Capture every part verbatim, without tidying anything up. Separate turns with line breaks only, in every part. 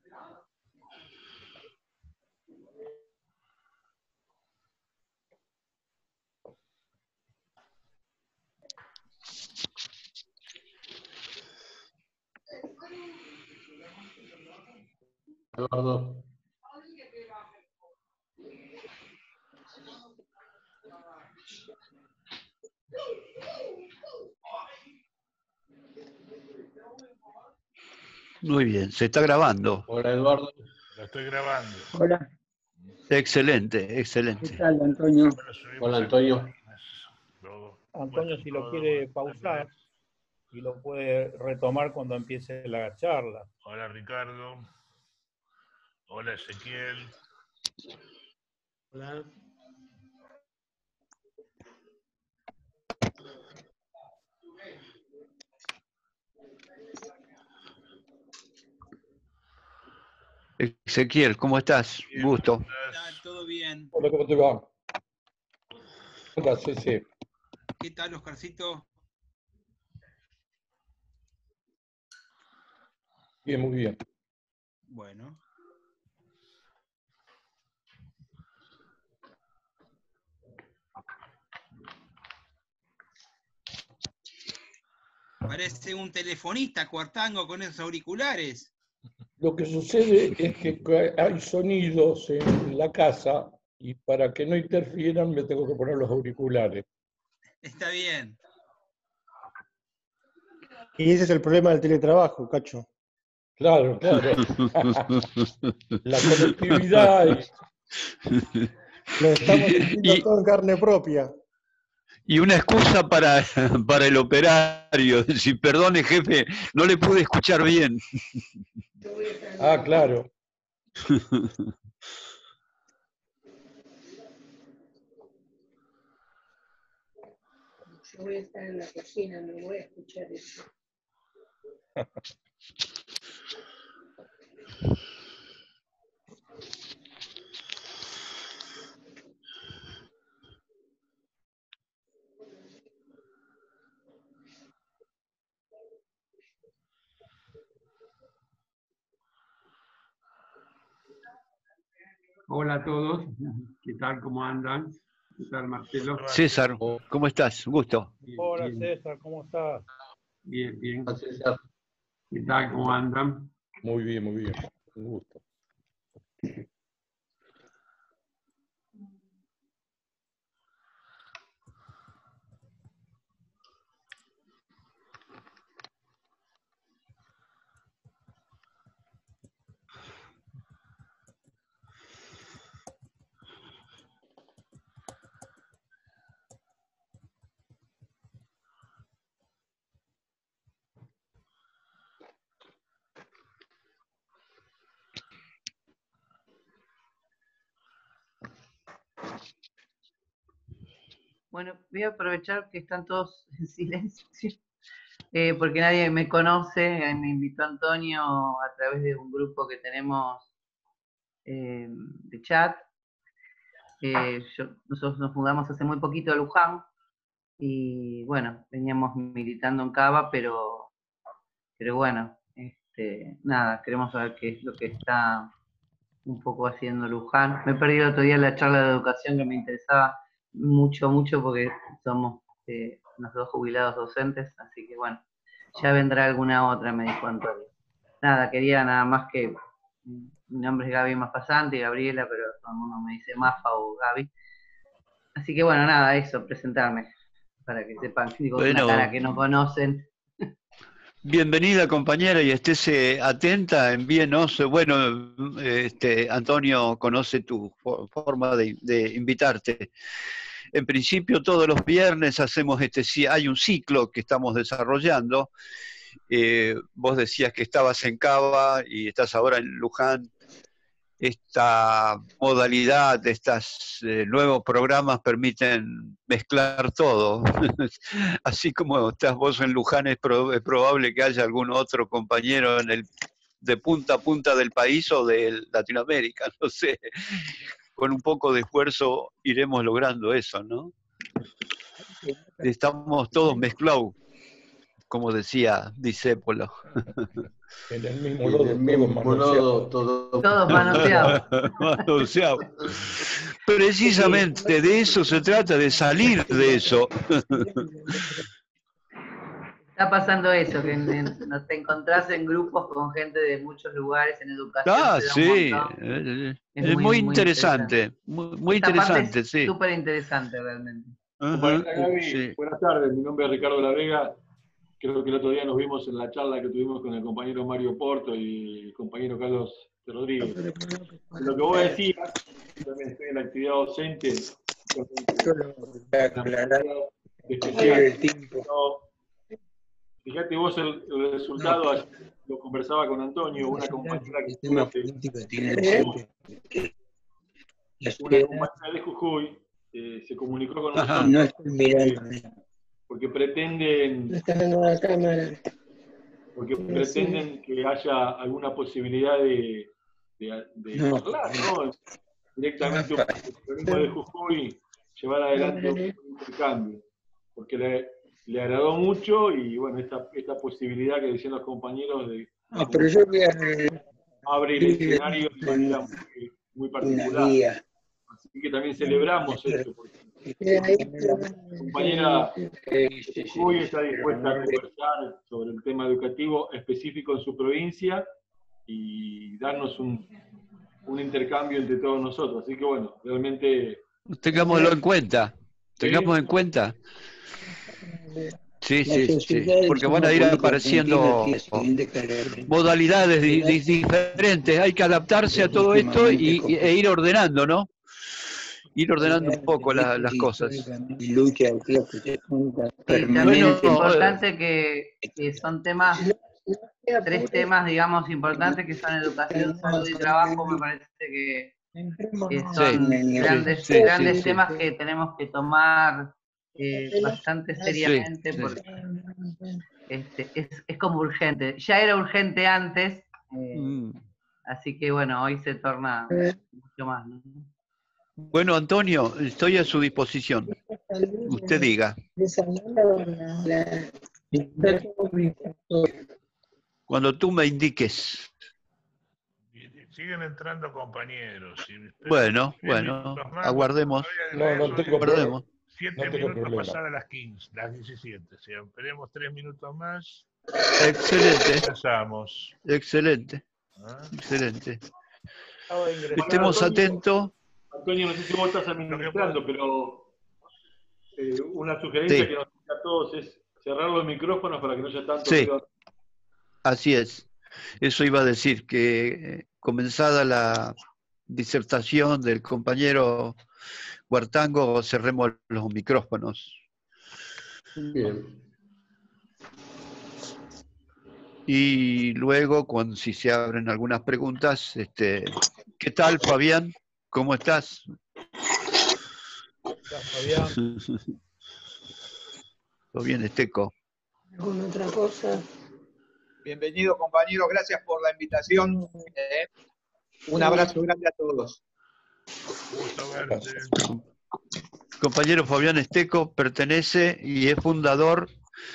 Eduardo.
Muy bien, se está grabando.
Hola, Eduardo.
Lo estoy grabando.
Hola.
Excelente, excelente.
¿Qué tal, Antonio?
Hola, Antonio.
Antonio, si lo quiere pausar y lo puede retomar cuando empiece la charla.
Hola, Ricardo. Hola, Ezequiel.
Hola.
Ezequiel, ¿cómo estás?
Bien,
Gusto.
¿cómo estás?
¿Todo bien?
Hola, ¿cómo te va? Hola, sí, sí.
¿Qué tal, Oscarcito?
Bien, muy bien.
Bueno. Parece un telefonista, Cuartango, con esos auriculares.
Lo que sucede es que hay sonidos en la casa y para que no interfieran me tengo que poner los auriculares.
Está bien.
Y ese es el problema del teletrabajo, Cacho.
Claro, claro. La conectividad. Y...
Lo estamos sintiendo
y,
todo en carne propia.
y una excusa para, para el operario. Decir, perdone, jefe, no le pude escuchar bien.
Ah, claro.
Yo voy a estar en la cocina, no voy a escuchar eso.
Hola a todos, ¿qué tal? ¿Cómo andan? ¿Qué tal, Marcelo?
César, ¿cómo estás? Gusto.
Bien,
Hola,
bien,
César, ¿cómo estás?
bien, bien.
Hola, César.
¿Qué tal? ¿Cómo andan?
Muy bien, muy bien. Un gusto.
Bueno, voy a aprovechar que están todos en silencio, eh, porque nadie me conoce. eh, Me invitó Antonio a través de un grupo que tenemos eh, de chat. Eh, yo- nosotros nos mudamos hace muy poquito a Luján y bueno, veníamos militando en Cava, pero, pero bueno, este, nada, queremos saber qué es lo que está un poco haciendo Luján. Me he perdido otro día la charla de educación que me interesaba mucho, mucho, porque somos eh, los dos jubilados docentes, así que bueno, ya vendrá alguna otra, me dijo Antonio. Nada, quería nada más que, mi nombre es Gaby Maspasante y Gabriela, pero todo el mundo me dice Mafa o Gaby. Así que bueno, nada, eso, presentarme, para que sepan, digo, una
Bueno,
cara que no conocen.
bienvenida, compañera, y estése atenta, envíenos. Bueno, este, Antonio conoce tu fo- forma de, de invitarte. En principio, todos los viernes hacemos este, ci- hay un ciclo que estamos desarrollando. Eh, vos decías que estabas en Cava y estás ahora en Luján. Esta modalidad, estos eh, nuevos programas permiten mezclar todo. Así como estás vos en Luján, es, pro, es probable que haya algún otro compañero en el, de punta a punta del país o de Latinoamérica, no sé. Con un poco de esfuerzo iremos logrando eso, ¿no? Estamos todos mezclados. como decía Discépolo.
En el mismo
En
lodo,
el mismo
todos
lodo, todo.
Todos manoseados.
Manoseado. Precisamente de eso se trata, de salir de eso.
Está pasando eso, que en- en- no te encontrás en grupos con gente de muchos lugares en educación.
Ah,
se da un
sí.
montón.
eh,
Es
Es
muy,
muy
muy
interesante. Muy, muy
Esta parte
interesante,
es
sí.
súper interesante realmente.
Ajá,
Compañera Gaby,
sí.
buenas tardes, mi nombre es Ricardo La Vega. Creo que el otro día nos vimos en la charla que tuvimos con el compañero Mario Porto y el compañero Carlos Rodríguez. Lo que vos decías, yo también estoy en la actividad docente, especial. No, fíjate vos el, el resultado, ayer lo conversaba con Antonio, una compañera que estuvo de- una compañera de Jujuy eh, se comunicó con
Ajá.
nosotros eh, porque pretenden
No está dando la cámara.
porque pretenden que haya alguna posibilidad de, de, de
No.
hablar, ¿no? Directamente un organismo de Jujuy llevar adelante un intercambio, porque le, le agradó mucho y bueno, esta, esta posibilidad que decían los compañeros de
Ah, pero yo voy a
abre el escenario de manera muy, muy particular. Así que también celebramos esto, porque la compañera Jujuy está dispuesta a conversar sobre el tema educativo específico en su provincia y darnos un, un intercambio entre todos nosotros. Así que bueno, realmente...
Tengámoslo en cuenta. Tengamos en cuenta. Sí, sí, sí. Porque van a ir apareciendo modalidades di- di- diferentes. Hay que adaptarse a todo esto y, y- e ir ordenando, ¿no? Ir ordenando un poco la- las cosas.
Y también
Bueno,
es importante que, que son temas, tres temas, digamos, importantes que son educación, salud y trabajo, me parece que, que son
Sí,
grandes,
sí, sí,
grandes
sí, sí.
temas que tenemos que tomar eh, bastante seriamente
sí.
porque este, es, es como urgente. Ya era urgente antes, eh,
Mm.
así que bueno, hoy se torna mucho más, ¿no?
Bueno, Antonio, estoy a su disposición. Usted diga. Cuando tú me indiques.
Siguen entrando compañeros. Si ustedes-
Bueno,
diez
bueno,
minutos más,
aguardemos.
todavía
No, no tengo
Aguardemos.
Siete
No tengo
minutos
problema.
pasadas las quince, las diecisiete. Si esperemos tres minutos más,
Excelente,
empezamos.
excelente,
¿Ah?
excelente.
Acabo de ingresar.
Estemos atentos.
Antonio, no sé si vos estás administrando, pero eh, una sugerencia
Sí.
que nos hace a todos es cerrar los micrófonos para que no haya tanto
Sí.
ruido.
Así es. Eso iba a decir, que eh, comenzada la disertación del compañero Huartango, cerremos los micrófonos.
Bien.
Y luego, cuando si se abren algunas preguntas, este, ¿qué tal, Fabián? ¿Cómo estás?
Está Fabián.
Todo bien, Esteco.
¿Alguna otra cosa?
Bienvenido, compañero. Gracias por la invitación. Eh, un abrazo grande a todos.
Gusto verte.
Compañero Fabián Esteco pertenece y es fundador,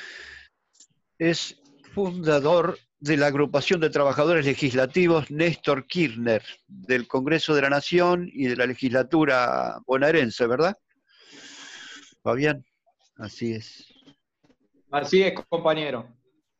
es fundador de la agrupación de trabajadores legislativos Néstor Kirchner, del Congreso de la Nación y de la legislatura bonaerense, ¿verdad? Fabián, así es.
Así es, compañero.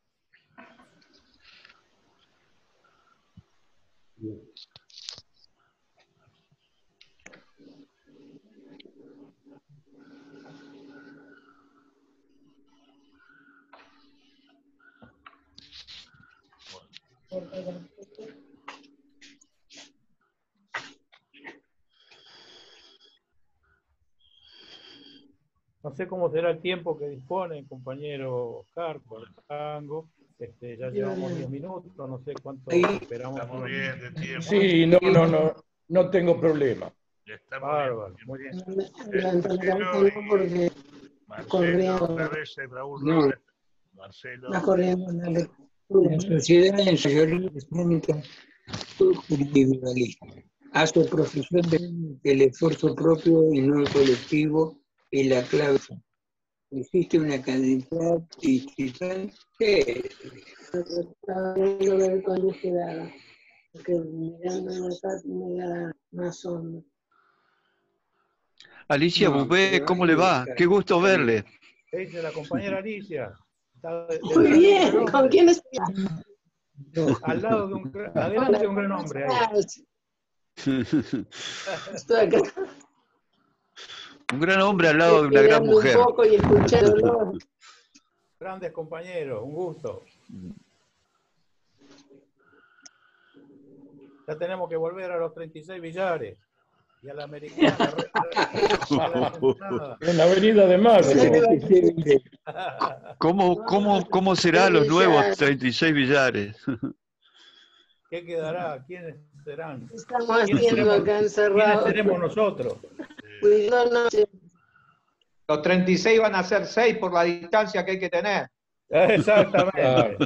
No sé cómo será el tiempo que dispone el compañero Oscar Huartango. Este, ya llevamos diez minutos, no sé cuánto esperamos.
Estamos bien de tiempo.
Sí, no, no, no, no tengo problema.
Estamos
Bárbaro,
bien.
muy bien.
Levantarlo porque
Marcelo,
corriendo.
otra vez el Raúl
No.
Robles. Marcelo.
va corriendo la lectura. La sociedad en su mayoría islámica individualista. Hace profesión de que el esfuerzo propio y no el colectivo es la clave. Existe una cantidad digital que
Estaba viendo ver cuándo quedaba, porque mirando acá me da más onda.
Alicia
no,
Bubé,
pero
¿cómo
hay
le
que
va?
buscar.
Qué gusto verle.
¿Qué dice la compañera Alicia? Está de-
Muy
detrás de un
bien,
gran
¿con
hombre,
quién estoy?
al lado de un gran- adelante de un gran hombre ahí.
Estoy acá
Un gran hombre al lado de una gran
mirando un
mujer.
poco y escuchándolo.
Grandes compañeros, un gusto. Ya tenemos que volver a los treinta y seis billares y a la americana. a la Ensenada.
En la Avenida de Mayo.
¿Cómo, cómo, cómo serán los nuevos treinta y seis billares?
¿Qué quedará? ¿Quiénes serán?
Estamos
¿Quiénes
haciendo
seremos,
acá
¿quiénes
encerrados.
seremos nosotros?
Cuidándonos.
Los treinta y seis van a ser seis por la distancia que hay que tener.
Exactamente.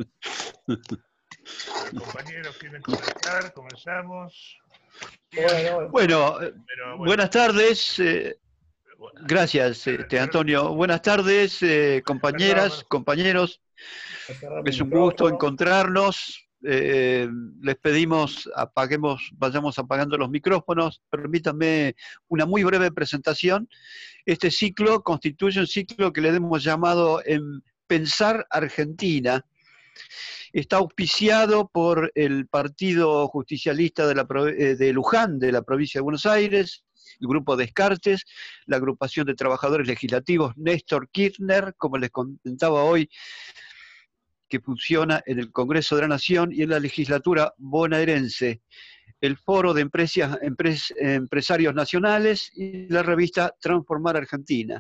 Compañeros, ¿quieren comenzar? Comenzamos.
Bueno,
Bueno,
Pero, bueno,
buenas tardes. eh, gracias, este, Antonio. Buenas tardes, eh, compañeras, compañeros. Es un gusto encontrarnos. Eh, les pedimos apaguemos, vayamos apagando los micrófonos. Permítanme una muy breve presentación. Este ciclo constituye un ciclo que le hemos llamado en Pensar Argentina. Está auspiciado por el Partido Justicialista de, la, de Luján, de la provincia de Buenos Aires, el Grupo Descartes, la Agrupación de Trabajadores Legislativos Néstor Kirchner, como les comentaba hoy, que funciona en el Congreso de la Nación y en la legislatura bonaerense, el Foro de Empresas, Empres, Empresarios Nacionales y la revista Transformar Argentina.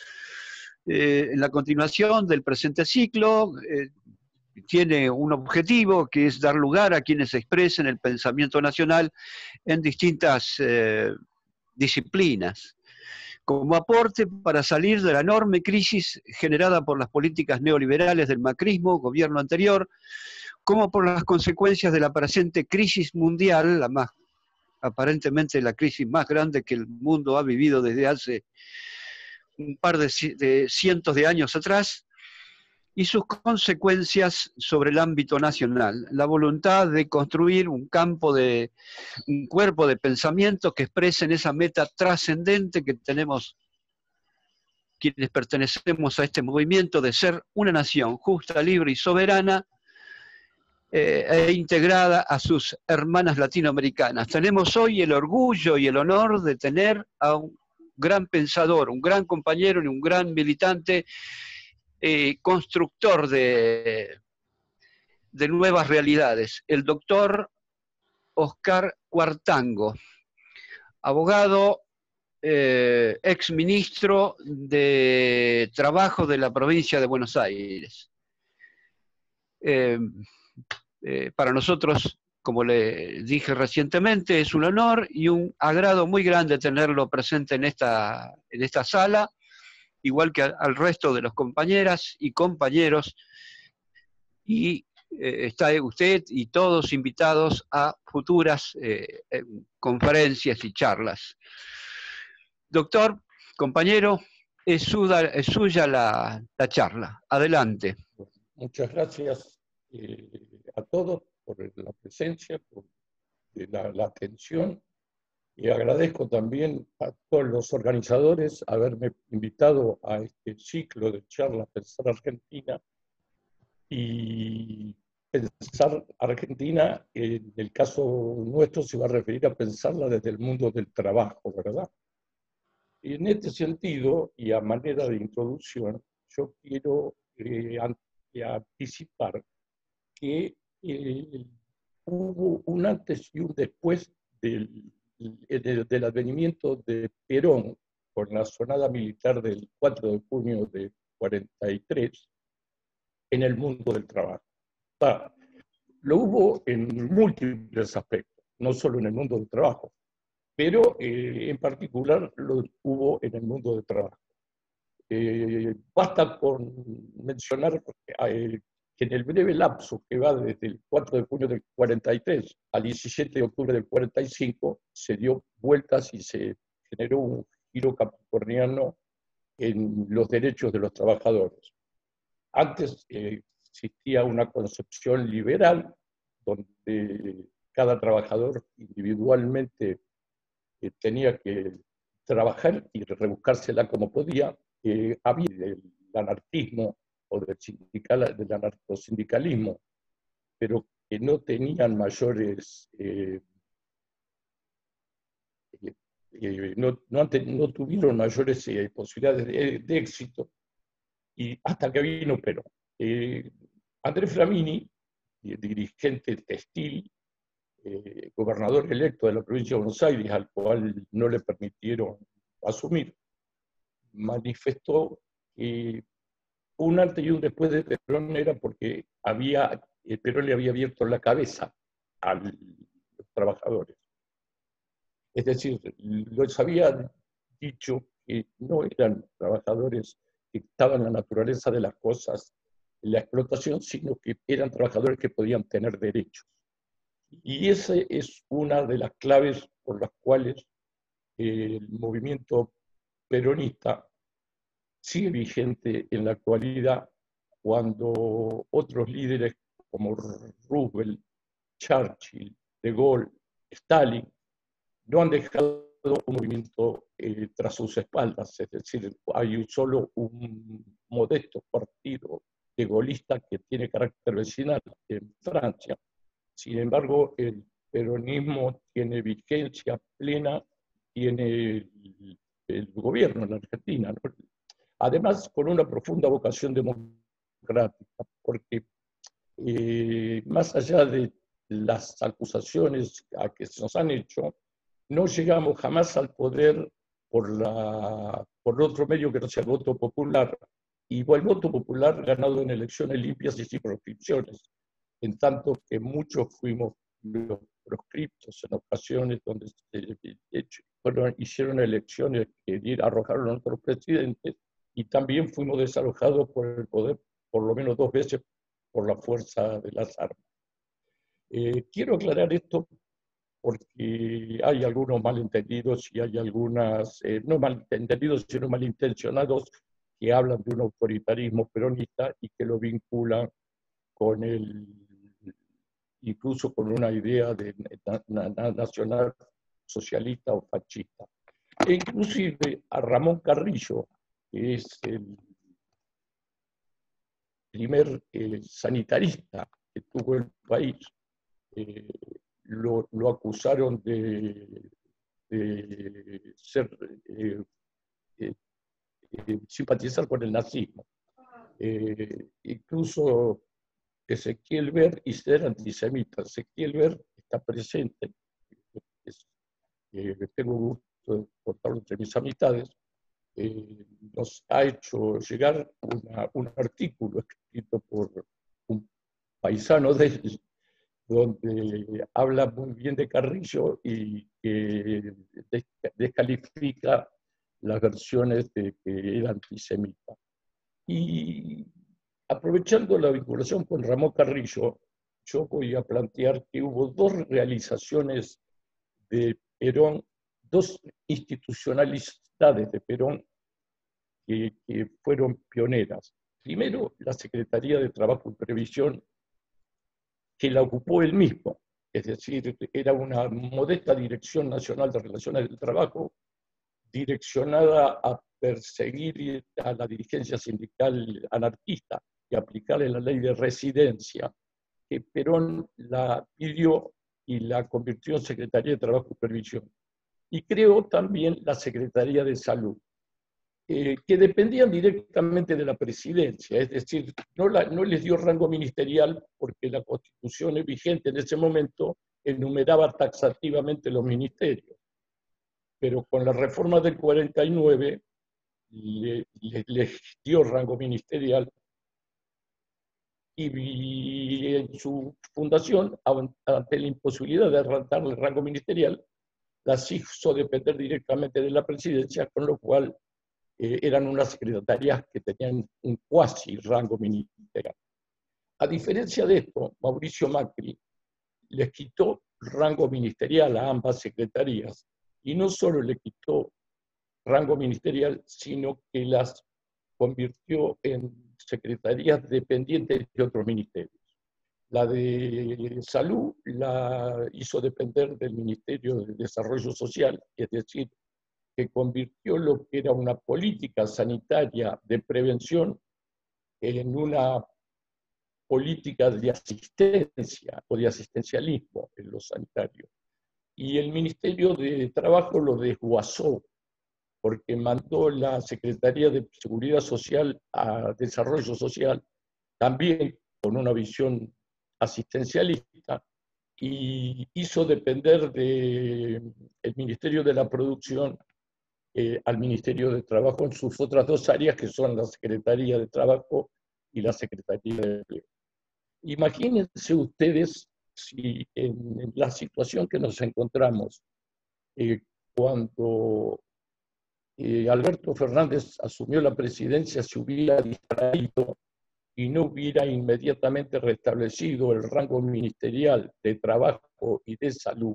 Eh, en la continuación del presente ciclo, eh, tiene un objetivo que es dar lugar a quienes expresen el pensamiento nacional en distintas eh, disciplinas, como aporte para salir de la enorme crisis generada por las políticas neoliberales del macrismo, gobierno anterior, como por las consecuencias de la presente crisis mundial, la más, aparentemente la crisis más grande que el mundo ha vivido desde hace un par de, de cientos de años atrás, y sus consecuencias sobre el ámbito nacional. La voluntad de construir un campo de, un cuerpo de pensamiento que expresen esa meta trascendente que tenemos quienes pertenecemos a este movimiento de ser una nación justa, libre y soberana, eh, e integrada a sus hermanas latinoamericanas. Tenemos hoy el orgullo y el honor de tener a un gran pensador, un gran compañero y un gran militante, Eh, constructor de, de nuevas realidades, el doctor Oscar Cuartango, abogado, eh, ex ministro de Trabajo de la provincia de Buenos Aires. Eh, eh, para nosotros, como le dije recientemente, es un honor y un agrado muy grande tenerlo presente en esta, en esta sala, igual que al resto de los compañeras y compañeros, y eh, está usted y todos invitados a futuras eh, eh, conferencias y charlas. Doctor, compañero, es suya, es suya la, la charla. Adelante.
Muchas gracias eh, a todos por la presencia, por la, la atención. Y agradezco también a todos los organizadores haberme invitado a este ciclo de charlas Pensar Argentina. Y pensar Argentina, en el caso nuestro, se va a referir a pensarla desde el mundo del trabajo, ¿verdad? Y en este sentido, y a manera de introducción, yo quiero eh, anticipar que eh, hubo un antes y un después del del advenimiento de Perón con la sonada militar del cuatro de junio de cuarenta y tres en el mundo del trabajo. Ah, lo hubo en múltiples aspectos, no solo en el mundo del trabajo, pero eh, en particular lo hubo en el mundo del trabajo. Eh, basta con mencionar eh, que en el breve lapso que va desde el cuatro de junio del cuarenta y tres al diecisiete de octubre del cuarenta y cinco, se dio vueltas y se generó un giro capricorniano en los derechos de los trabajadores. Antes eh, existía una concepción liberal donde cada trabajador individualmente eh, tenía que trabajar y rebuscársela como podía. Eh, había el anarquismo o del, sindical, del anarcosindicalismo, pero que no tenían mayores, eh, eh, no, no, no tuvieron mayores eh, posibilidades de, de éxito, y hasta que vino Perón. Eh, Andrés Flamini, dirigente textil, eh, gobernador electo de la provincia de Buenos Aires, al cual no le permitieron asumir, manifestó que un antes y un después de Perón era porque había, Perón le había abierto la cabeza a los trabajadores. Es decir, les había dicho que no eran trabajadores que estaban en la naturaleza de las cosas, en la explotación, sino que eran trabajadores que podían tener derechos. Y esa es una de las claves por las cuales el movimiento peronista sigue vigente en la actualidad, cuando otros líderes como Roosevelt, Churchill, De Gaulle, Stalin, no han dejado un movimiento eh, tras sus espaldas. Es decir, hay solo un modesto partido de gaullistas que tiene carácter vecinal en Francia. Sin embargo, el peronismo tiene vigencia plena, tiene el, el gobierno en la Argentina, ¿no? Además, con una profunda vocación democrática, porque eh, más allá de las acusaciones a que se nos han hecho, no llegamos jamás al poder por, la, por otro medio que no sea el voto popular, y el voto popular ganado en elecciones limpias y sin proscripciones, en tanto que muchos fuimos los proscriptos en ocasiones donde se, hecho, fueron, hicieron elecciones que arrojaron a otros presidentes, y también fuimos desalojados por el poder por lo menos dos veces por la fuerza de las armas. Eh, quiero aclarar esto porque hay algunos malentendidos y hay algunas, eh, no malentendidos, sino malintencionados, que hablan de un autoritarismo peronista y que lo vinculan con el, incluso con una idea de na, na, nacional socialista o fascista. E inclusive a Ramón Carrillo, que es el primer eh, sanitarista que tuvo el país, eh, lo, lo acusaron de, de ser, eh, eh, eh, simpatizar con el nazismo. Eh, incluso Ezequiel Ver y ser antisemita. Ezequiel Ver está presente, es, eh, tengo gusto de contarlo entre mis amistades. Eh, nos ha hecho llegar una, un artículo escrito por un paisano de él, donde habla muy bien de Carrillo y que descalifica las versiones de que era antisemita. Y aprovechando la vinculación con Ramón Carrillo, yo voy a plantear que hubo dos realizaciones de Perón, dos institucionalidades de Perón que, que fueron pioneras. Primero, la Secretaría de Trabajo y Previsión, que la ocupó él mismo, es decir, era una modesta Dirección Nacional de Relaciones del Trabajo, direccionada a perseguir a la dirigencia sindical anarquista y aplicarle la ley de residencia, que Perón la pidió y la convirtió en Secretaría de Trabajo y Previsión. Y creó también la Secretaría de Salud, eh, que dependían directamente de la presidencia, es decir, no, la, no les dio rango ministerial porque la Constitución vigente en ese momento enumeraba taxativamente los ministerios. Pero con la reforma del cuarenta y nueve le, le, le dio rango ministerial, y en su fundación, ante la imposibilidad de darle rango ministerial, las hizo depender directamente de la presidencia, con lo cual eh, eran unas secretarías que tenían un cuasi rango ministerial. A diferencia de esto, Mauricio Macri les quitó rango ministerial a ambas secretarías, y no solo le quitó rango ministerial, sino que las convirtió en secretarías dependientes de otros ministerios. La de Salud la hizo depender del Ministerio de Desarrollo Social, es decir, que convirtió lo que era una política sanitaria de prevención en una política de asistencia o de asistencialismo en lo sanitario. Y el Ministerio de Trabajo lo desguazó, porque mandó la Secretaría de Seguridad Social a Desarrollo Social, también con una visión asistencialista, y hizo depender del Ministerio de la Producción eh, al Ministerio de Trabajo en sus otras dos áreas, que son la Secretaría de Trabajo y la Secretaría de Empleo. Imagínense ustedes si en, en la situación que nos encontramos eh, cuando eh, Alberto Fernández asumió la presidencia, se hubiera distraído y no hubiera inmediatamente restablecido el rango ministerial de Trabajo y de Salud,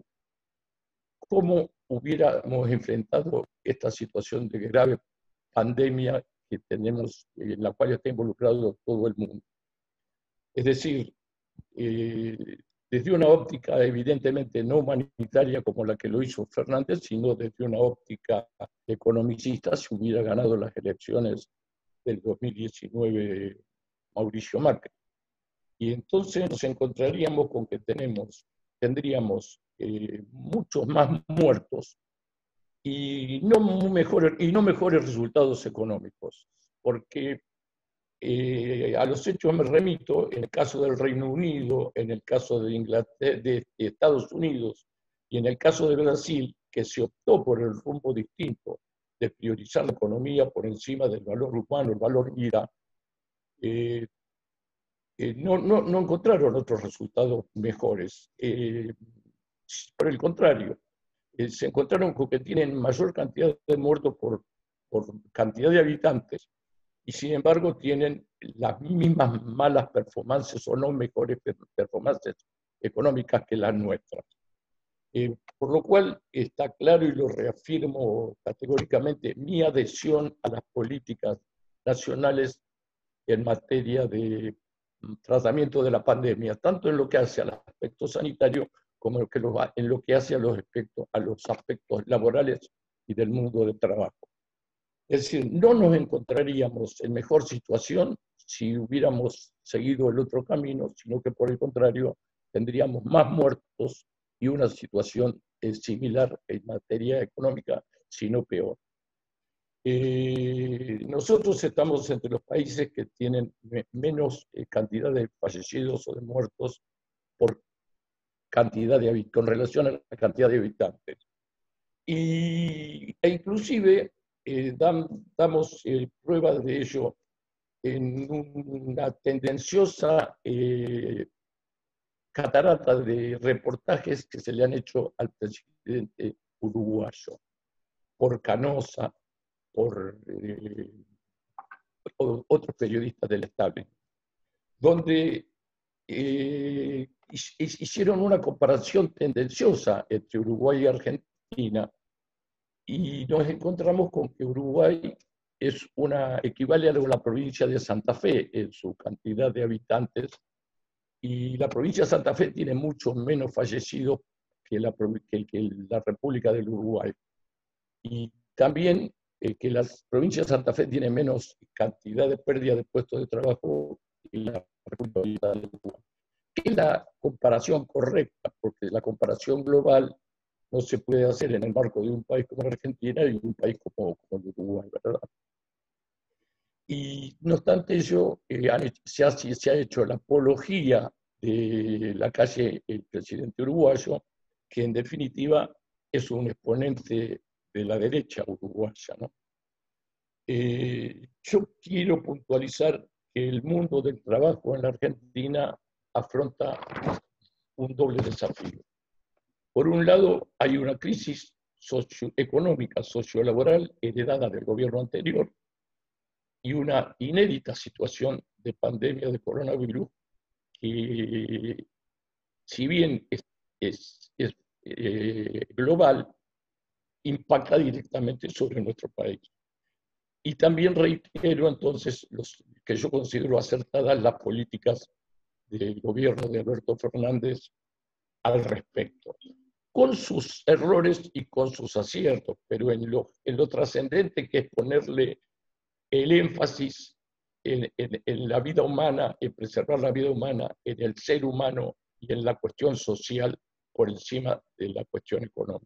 ¿cómo hubiéramos enfrentado esta situación de grave pandemia que tenemos, en la cual está involucrado todo el mundo? Es decir, eh, desde una óptica evidentemente no humanitaria como la que lo hizo Fernández, sino desde una óptica economicista, se hubiera ganado las elecciones del dos mil diecinueve Mauricio Macri. Y entonces nos encontraríamos con que tenemos, tendríamos eh, muchos más muertos y no, mejores, y no mejores resultados económicos, porque eh, a los hechos me remito, en el caso del Reino Unido, en el caso de, Inglaterra, de Estados Unidos y en el caso de Brasil, que se optó por el rumbo distinto de priorizar la economía por encima del valor humano, el valor vida, eh, eh, no, no, no encontraron otros resultados mejores. Eh, por el contrario, eh, se encontraron con que tienen mayor cantidad de muertos por, por cantidad de habitantes, y sin embargo tienen las mismas malas performances o no mejores performances económicas que las nuestras. Eh, por lo cual está claro, y lo reafirmo categóricamente, mi adhesión a las políticas nacionales en materia de tratamiento de la pandemia, tanto en lo que hace al aspecto sanitario como en lo que, lo, en lo que hace a los, aspectos, a los aspectos laborales y del mundo del trabajo. Es decir, no nos encontraríamos en mejor situación si hubiéramos seguido el otro camino, sino que por el contrario tendríamos más muertos y una situación eh, similar en materia económica, si no peor. Eh, nosotros estamos entre los países que tienen me menos eh, cantidad de fallecidos o de muertos por cantidad de con relación a la cantidad de habitantes. Y, e inclusive eh, dan, damos eh, pruebas de ello en una tendenciosa eh, catarata de reportajes que se le han hecho al presidente uruguayo, por Canosa, por eh, otros periodistas del establishment, donde eh, hicieron una comparación tendenciosa entre Uruguay y Argentina, y nos encontramos con que Uruguay es una, equivale a la provincia de Santa Fe en su cantidad de habitantes, y la provincia de Santa Fe tiene mucho menos fallecidos que la, que, que la República del Uruguay. Y también eh, que la provincia de Santa Fe tiene menos cantidad de pérdida de puestos de trabajo que la República del Uruguay. ¿Qué es la comparación correcta? Porque la comparación global no se puede hacer en el marco de un país como Argentina y un país como, como el Uruguay, ¿verdad? Y no obstante ello, eh, han hecho, se, ha, se ha hecho la apología de la calle el presidente uruguayo, que en definitiva es un exponente de la derecha uruguaya, ¿no? Eh, yo quiero puntualizar que el mundo del trabajo en la Argentina afronta un doble desafío. Por un lado, hay una crisis socioeconómica, sociolaboral heredada del gobierno anterior y una inédita situación de pandemia de coronavirus que, si bien es, es, es eh, global, impacta directamente sobre nuestro país. Y también reitero entonces los que yo considero acertadas las políticas del gobierno de Alberto Fernández al respecto, con sus errores y con sus aciertos, pero en lo, en lo trascendente que es ponerle el énfasis en, en, en la vida humana, en preservar la vida humana, en el ser humano y en la cuestión social por encima de la cuestión económica.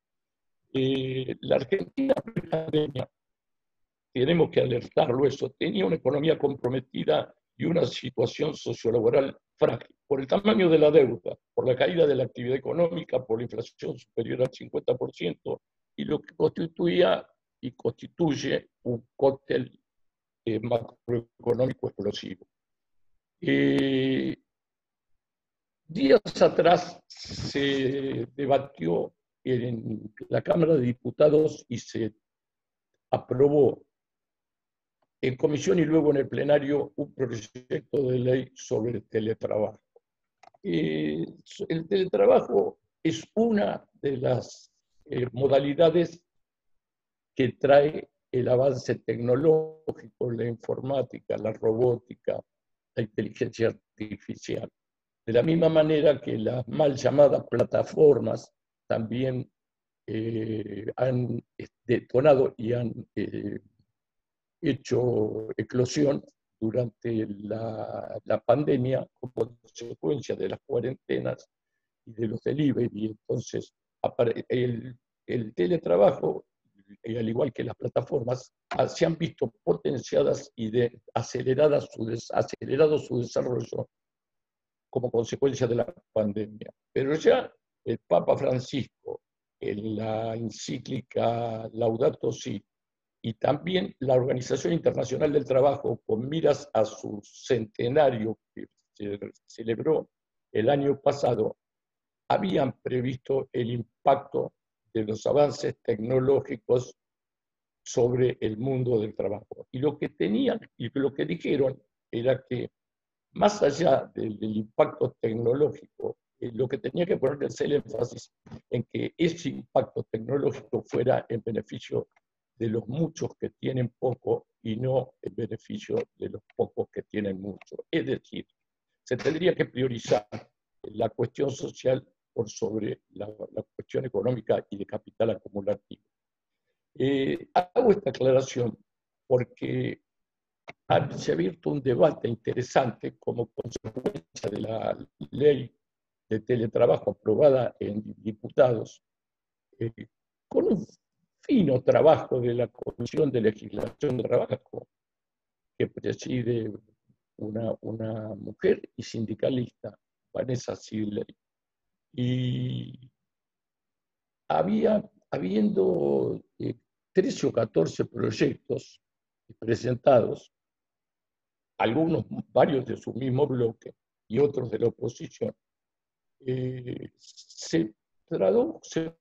Eh, la Argentina pre-pandemia, tenemos que alertarlo eso, tenía una economía comprometida y una situación sociolaboral frágil, por el tamaño de la deuda, por la caída de la actividad económica, por la inflación superior al cincuenta por ciento, y lo que constituía y constituye un cóctel eh, macroeconómico explosivo. Eh, días atrás se debatió en la Cámara de Diputados y se aprobó en comisión y luego en el plenario un proyecto de ley sobre el teletrabajo. Eh, el teletrabajo es una de las eh, modalidades que trae el avance tecnológico, la informática, la robótica, la inteligencia artificial. De la misma manera que las mal llamadas plataformas también eh, han detonado y han eh, hecho eclosión durante la, la pandemia como consecuencia de las cuarentenas y de los delivery. Entonces, el, el teletrabajo, al igual que las plataformas, se han visto potenciadas y de, aceleradas su des, acelerado su desarrollo como consecuencia de la pandemia. Pero ya el Papa Francisco, en la encíclica Laudato Si, y también la Organización Internacional del Trabajo, con miras a su centenario que se celebró el año pasado, habían previsto el impacto de los avances tecnológicos sobre el mundo del trabajo. Y lo que tenían, y lo que dijeron era que más allá del, del impacto tecnológico, eh, lo que tenía que ponerse el énfasis en que ese impacto tecnológico fuera en beneficio de los muchos que tienen poco y no en beneficio de los pocos que tienen mucho. Es decir, se tendría que priorizar la cuestión social por sobre la, la cuestión económica y de capital acumulativo. Eh, hago esta aclaración porque ha, se ha abierto un debate interesante como consecuencia de la ley de teletrabajo aprobada en diputados, eh, con un fino trabajo de la Comisión de Legislación de Trabajo, que preside una, una mujer y sindicalista, Vanessa Sidley. Y había, habiendo eh, trece o catorce proyectos presentados, algunos, varios de su mismo bloque y otros de la oposición, eh, se tradujo, se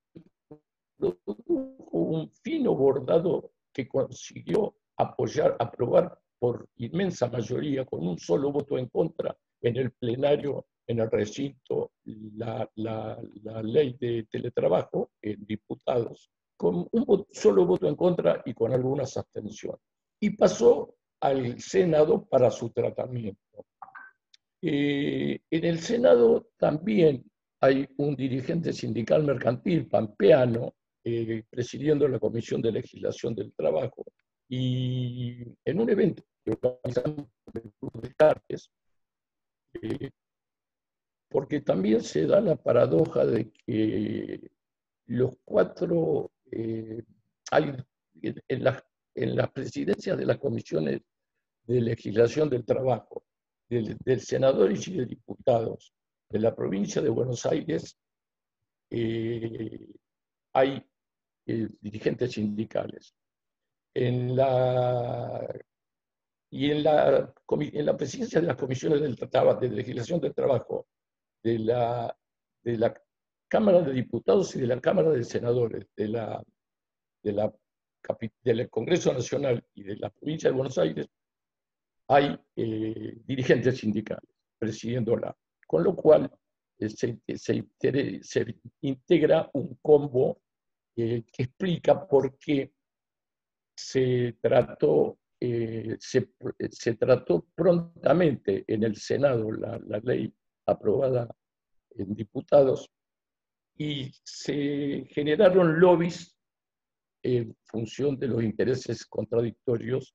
un fino bordado que consiguió apoyar, aprobar por inmensa mayoría, con un solo voto en contra en el plenario, en el recinto, la, la, la ley de teletrabajo en diputados, con un voto, solo voto en contra y con algunas abstenciones. Y pasó al Senado para su tratamiento. Eh, en el Senado también hay un dirigente sindical mercantil, pampeano, eh, presidiendo la Comisión de Legislación del Trabajo, y en un evento que organizamos en el Club de Cartes, eh, porque también se da la paradoja de que los cuatro, eh, hay, en, las, en las presidencias de las comisiones de legislación del trabajo, del, del senadores y de diputados de la provincia de Buenos Aires, eh, hay eh, dirigentes sindicales. En la, y en la, en la presidencia de las comisiones del, de legislación del trabajo de la, de la Cámara de Diputados y de la Cámara de Senadores de la, de la, del Congreso Nacional y de la provincia de Buenos Aires, hay eh, dirigentes sindicales presidiéndola, con lo cual eh, se, se, se integra un combo eh, que explica por qué se trató, eh, se, se trató prontamente en el Senado la, la ley aprobada en diputados y se generaron lobbies en función de los intereses contradictorios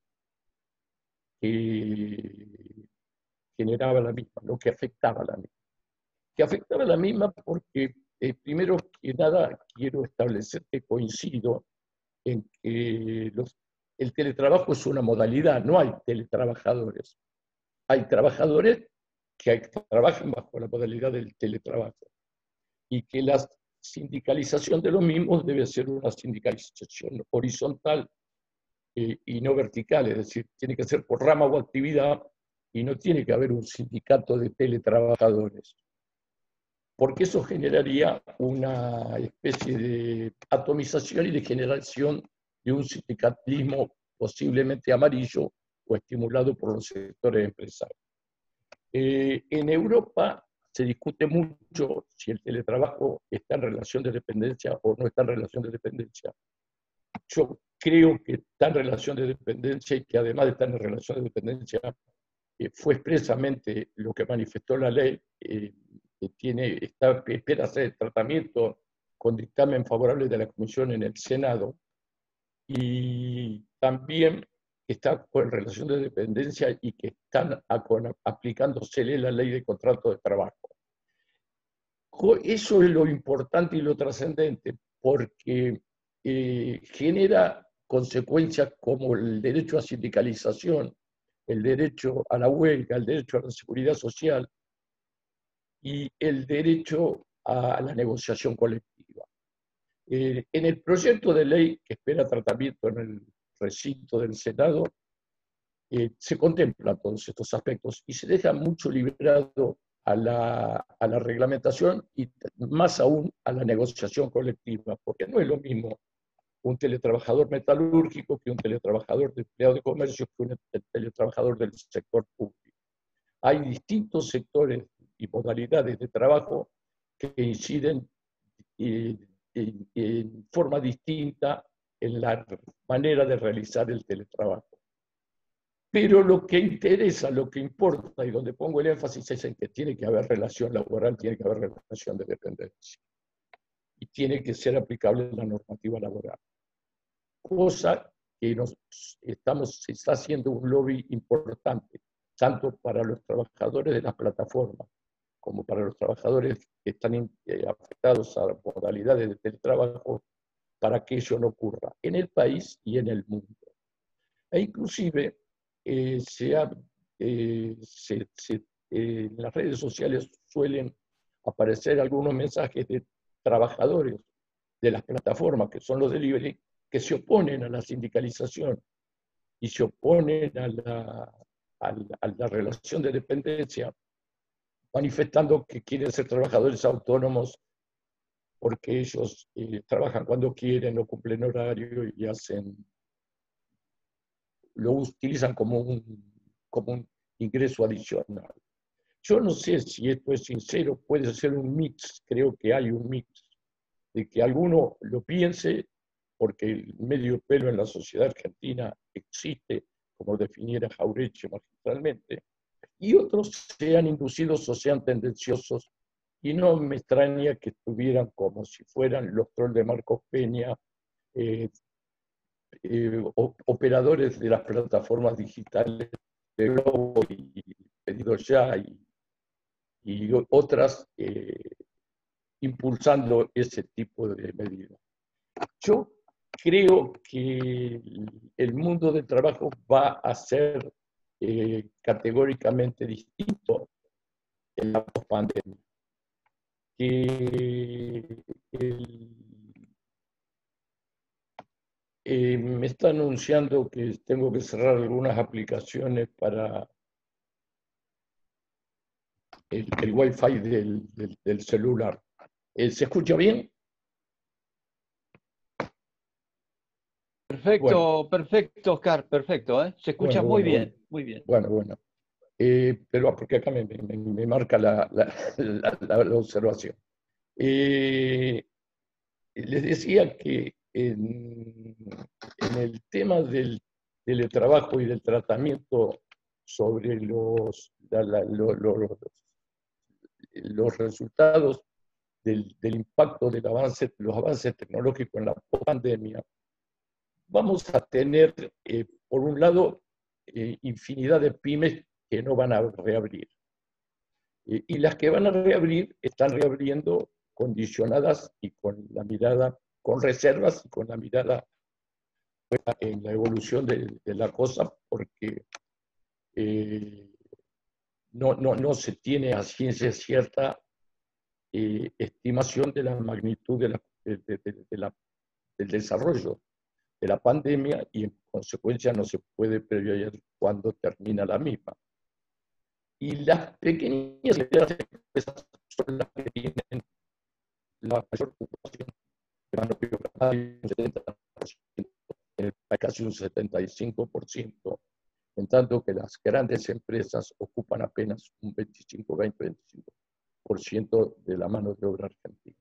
que generaba la misma, lo que afectaba a la misma. Que afectaba a la misma porque, eh, primero que nada, quiero establecer que coincido en que los, el teletrabajo es una modalidad, no hay teletrabajadores. Hay trabajadores que trabajan bajo la modalidad del teletrabajo y que la sindicalización de los mismos debe ser una sindicalización horizontal eh, y no vertical, es decir, tiene que ser por rama o actividad y no tiene que haber un sindicato de teletrabajadores, porque eso generaría una especie de atomización y de generación de un sindicalismo posiblemente amarillo o estimulado por los sectores empresarios. Eh, en Europa se discute mucho si el teletrabajo está en relación de dependencia o no está en relación de dependencia. Yo creo que está en relación de dependencia y que además de estar en relación de dependencia, eh, fue expresamente lo que manifestó la ley, eh, que tiene, está, espera hacer el tratamiento con dictamen favorable de la Comisión en el Senado, y también está en relación de dependencia y que están aplicándosele la ley de contrato de trabajo. Eso es lo importante y lo trascendente, porque eh, genera consecuencias como el derecho a sindicalización, el derecho a la huelga, el derecho a la seguridad social y el derecho a la negociación colectiva. Eh, en el proyecto de ley que espera tratamiento en el recinto del Senado, eh, se contemplan todos estos aspectos y se deja mucho liberado a la, a la reglamentación y más aún a la negociación colectiva, porque no es lo mismo un teletrabajador metalúrgico que un teletrabajador de empleado de comercio que un teletrabajador del sector público. Hay distintos sectores y modalidades de trabajo que inciden eh, en, en forma distinta en la manera de realizar el teletrabajo. Pero lo que interesa, lo que importa y donde pongo el énfasis es en que tiene que haber relación laboral, tiene que haber relación de dependencia. Y tiene que ser aplicable la normativa laboral. Cosa que nos estamos, se está haciendo un lobby importante, tanto para los trabajadores de las plataformas como para los trabajadores que están eh, afectados a modalidades de teletrabajo, para que eso no ocurra en el país y en el mundo. E inclusive, Eh, se ha, eh, se, se, eh, en las redes sociales suelen aparecer algunos mensajes de trabajadores de las plataformas, que son los delivery, que se oponen a la sindicalización y se oponen a la, a la, a la relación de dependencia, manifestando que quieren ser trabajadores autónomos porque ellos eh, trabajan cuando quieren, no cumplen horario y hacen... lo utilizan como un, como un ingreso adicional. Yo no sé si esto es sincero, puede ser un mix, creo que hay un mix, de que alguno lo piense, porque el medio pelo en la sociedad argentina existe, como definiera Jauretche magistralmente, y otros sean inducidos o sean tendenciosos, y no me extraña que estuvieran como si fueran los trolls de Marcos Peña, eh, Eh, operadores de las plataformas digitales de Globo y Pedido Ya y, y otras eh, impulsando ese tipo de medidas. Yo creo que el mundo del trabajo va a ser eh, categóricamente distinto en la pospandemia. Que el Eh, me está anunciando que tengo que cerrar algunas aplicaciones para el, el Wi-Fi del, del, del celular. Eh, ¿Se escucha bien?
Perfecto, bueno. perfecto, Oscar, perfecto. ¿eh? Se escucha bueno, muy bueno, bien,
bueno.
muy bien.
Bueno, bueno. Eh, pero porque acá me, me, me marca la, la, la, la, la observación. Eh, les decía que en, en el tema del teletrabajo y del tratamiento sobre los, la, la, lo, lo, los, los resultados del, del impacto del avance, los avances tecnológicos en la pandemia, vamos a tener, eh, por un lado, eh, infinidad de pymes que no van a reabrir. Eh, y las que van a reabrir están reabriendo condicionadas y con la mirada, con reservas y con la mirada en la evolución de, de la cosa, porque eh, no, no, no se tiene a ciencia cierta eh, estimación de la magnitud de la, de, de, de la, del desarrollo de la pandemia y en consecuencia no se puede prever cuándo termina la misma. Y las pequeñas empresas son las que tienen la mayor ocupación de mano de obra, un setenta por ciento, casi un setenta y cinco por ciento, en tanto que las grandes empresas ocupan apenas un veinticinco, veinte, veinticinco por ciento de la mano de obra argentina.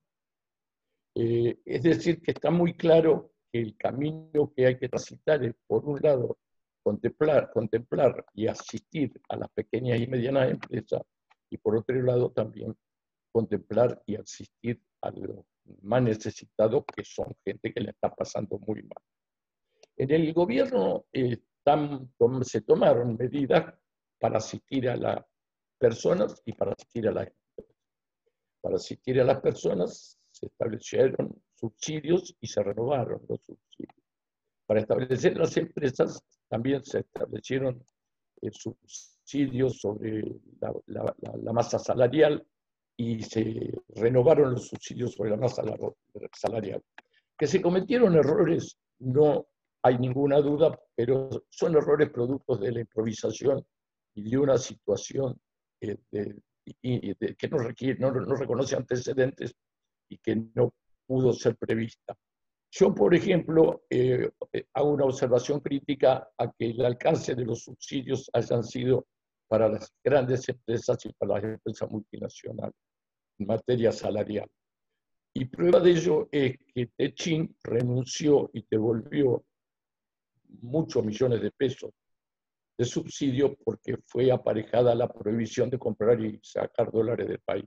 Eh, es decir, que está muy claro que el camino que hay que transitar es, por un lado, contemplar, contemplar y asistir a las pequeñas y medianas empresas, y por otro lado también contemplar y asistir a los más necesitados, que son gente que le está pasando muy mal. En el gobierno eh, tam, tom, se tomaron medidas para asistir a las personas y para asistir a las empresas. Para asistir a las personas se establecieron subsidios y se renovaron los subsidios. Para establecer las empresas también se establecieron eh, subsidios sobre la, la, la, la masa salarial y se renovaron los subsidios sobre la masa salarial. Que se cometieron errores, no hay ninguna duda, pero son errores productos de la improvisación y de una situación eh, de, y, y de, que no, requiere, no, no reconoce antecedentes y que no pudo ser prevista. Yo, por ejemplo, eh, hago una observación crítica a que el alcance de los subsidios hayan sido para las grandes empresas y para las empresas multinacionales en materia salarial. Y prueba de ello es que Techin renunció y devolvió muchos millones de pesos de subsidio porque fue aparejada la prohibición de comprar y sacar dólares del país.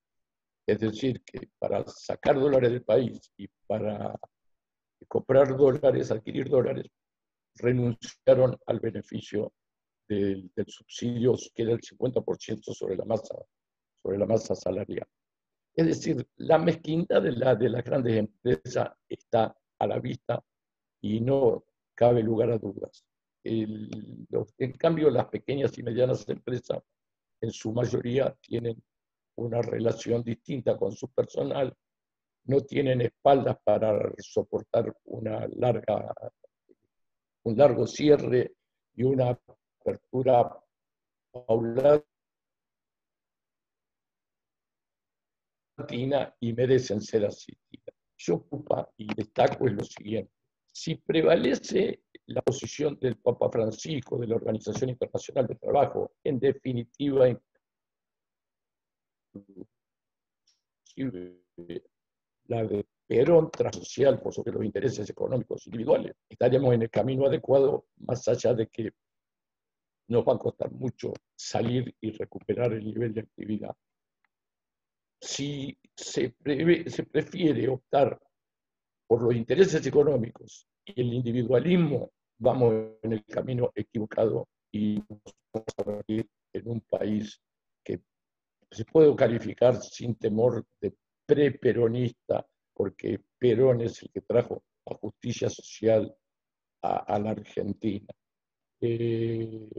Es decir, que para sacar dólares del país y para comprar dólares, adquirir dólares, renunciaron al beneficio del, del subsidio, que era el cincuenta por ciento sobre la masa, sobre la masa salarial. Es decir, la mezquindad de, la, de las grandes empresas está a la vista y no cabe lugar a dudas. El, los, en cambio, las pequeñas y medianas empresas, en su mayoría, tienen una relación distinta con su personal, no tienen espaldas para soportar una larga, un largo cierre y una apertura paulatina y merecen ser asistidas. Yo ocupa y destaco es lo siguiente. Si prevalece la posición del Papa Francisco, de la Organización Internacional del Trabajo, en definitiva, la de Perón transsocial por sobre los intereses económicos individuales, estaremos en el camino adecuado, más allá de que nos va a costar mucho salir y recuperar el nivel de actividad. Si se, prevé, se prefiere optar por los intereses económicos y el individualismo, vamos en el camino equivocado y nos vamos a vivir en un país que se puede calificar sin temor de pre-peronista, porque Perón es el que trajo la justicia social a, a la Argentina. Eh,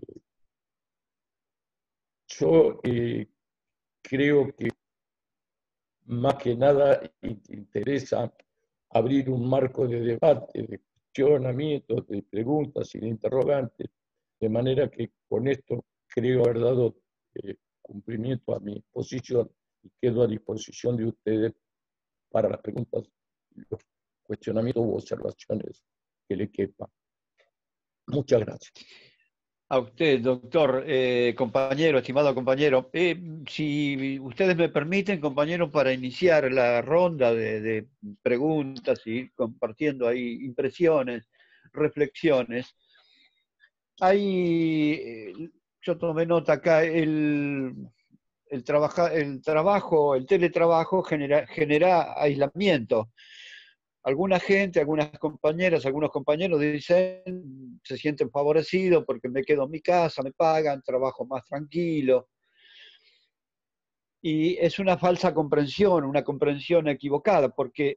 yo eh, creo que más que nada interesa abrir un marco de debate, de cuestionamientos, de preguntas y de interrogantes, de manera que con esto creo haber dado eh, cumplimiento a mi posición y quedo a disposición de ustedes para las preguntas, los cuestionamientos u observaciones que le quepan. Muchas gracias.
A usted, doctor, eh, compañero, estimado compañero. Eh, si ustedes me permiten, compañero, para iniciar la ronda de, de preguntas y ir compartiendo ahí impresiones, reflexiones. Hay, eh, yo tomé nota acá, el, el, trabaja, el trabajo, el teletrabajo genera, genera aislamiento. Alguna gente, algunas compañeras, algunos compañeros dicen, se sienten favorecidos porque me quedo en mi casa, me pagan, trabajo más tranquilo. Y es una falsa comprensión, una comprensión equivocada, porque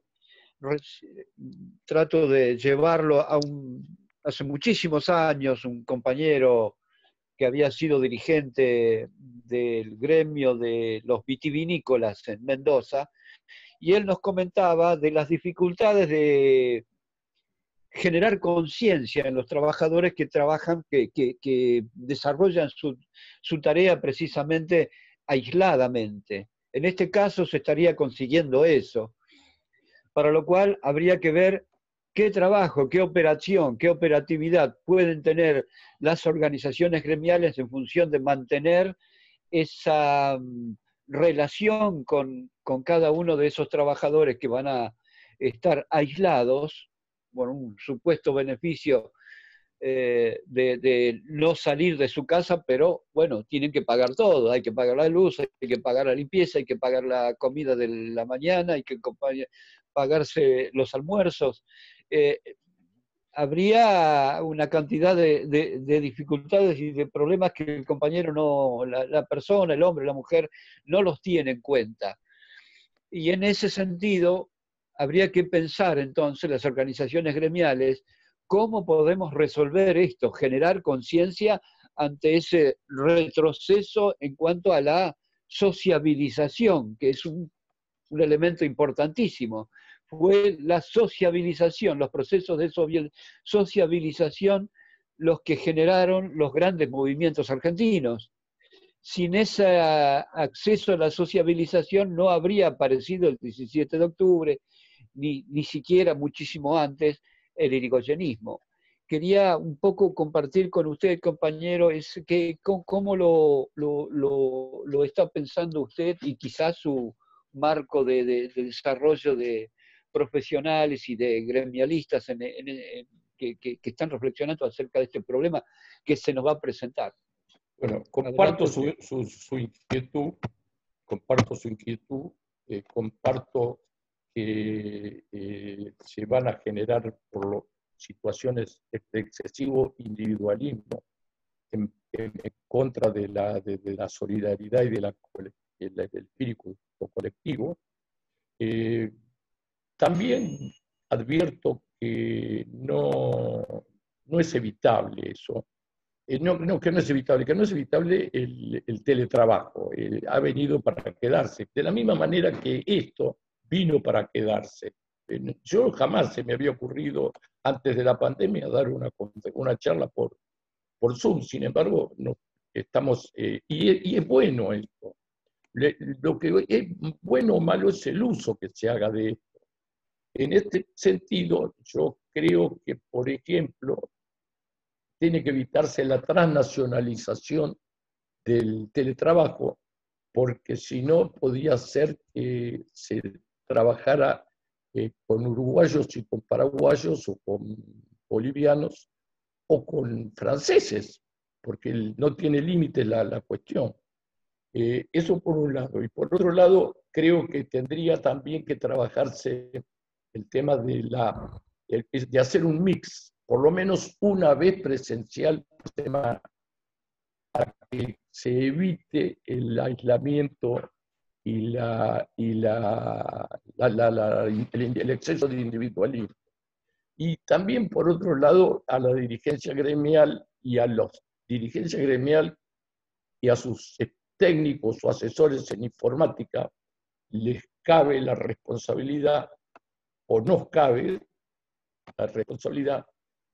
trato de llevarlo a un... Hace muchísimos años, un compañero que había sido dirigente del gremio de los vitivinícolas en Mendoza, y él nos comentaba de las dificultades de generar conciencia en los trabajadores que trabajan, que, que, que desarrollan su, su tarea precisamente aisladamente. En este caso se estaría consiguiendo eso, para lo cual habría que ver qué trabajo, qué operación, qué operatividad pueden tener las organizaciones gremiales en función de mantener esa relación con, con cada uno de esos trabajadores que van a estar aislados, por un supuesto beneficio eh, de, de no salir de su casa, pero bueno, tienen que pagar todo, hay que pagar la luz, hay que pagar la limpieza, hay que pagar la comida de la mañana, hay que pagarse los almuerzos. Eh, habría una cantidad de, de, de dificultades y de problemas que el compañero no, la, la persona, el hombre, la mujer, no los tiene en cuenta. Y en ese sentido, habría que pensar entonces las organizaciones gremiales, cómo podemos resolver esto, generar conciencia ante ese retroceso en cuanto a la sociabilización, que es un, un elemento importantísimo. Fue la sociabilización, los procesos de sociabilización los que generaron los grandes movimientos argentinos. Sin ese acceso a la sociabilización no habría aparecido el diecisiete de octubre, ni, ni siquiera muchísimo antes el irigoyenismo. Quería un poco compartir con usted, compañero, es que, cómo lo, lo, lo, lo está pensando usted y quizás su marco de, de, de desarrollo de profesionales y de gremialistas en, en, en, que, que, que están reflexionando acerca de este problema que se nos va a presentar.
Bueno, comparto su, su, su inquietud, comparto su inquietud, eh, comparto que eh, se van a generar por lo, situaciones de excesivo individualismo en, en, en contra de la, de, de la solidaridad y de la, del, del espíritu colectivo. Eh, también advierto que no, no es evitable eso. Eh, no, no, que no es evitable, que no es evitable el, el teletrabajo. Eh, ha venido para quedarse. De la misma manera que esto vino para quedarse. Eh, yo jamás se me había ocurrido, antes de la pandemia, dar una, una charla por, por Zoom. Sin embargo, no, estamos, eh, y, y es bueno esto. Le, lo que es bueno o malo es el uso que se haga de esto. En este sentido, yo creo que, por ejemplo, tiene que evitarse la transnacionalización del teletrabajo, porque si no podía ser que se trabajara eh, con uruguayos y con paraguayos, o con bolivianos, o con franceses, porque no tiene límite la, la cuestión. Eh, eso por un lado. Y por otro lado, creo que tendría también que trabajarse el tema de, la, de hacer un mix, por lo menos una vez presencial por semana, para que se evite el aislamiento y, la, y la, la, la, la, el, el exceso de individualismo. Y también, por otro lado, a la dirigencia gremial y a los dirigencia gremial y a sus técnicos o asesores en informática les cabe la responsabilidad, o nos cabe la responsabilidad,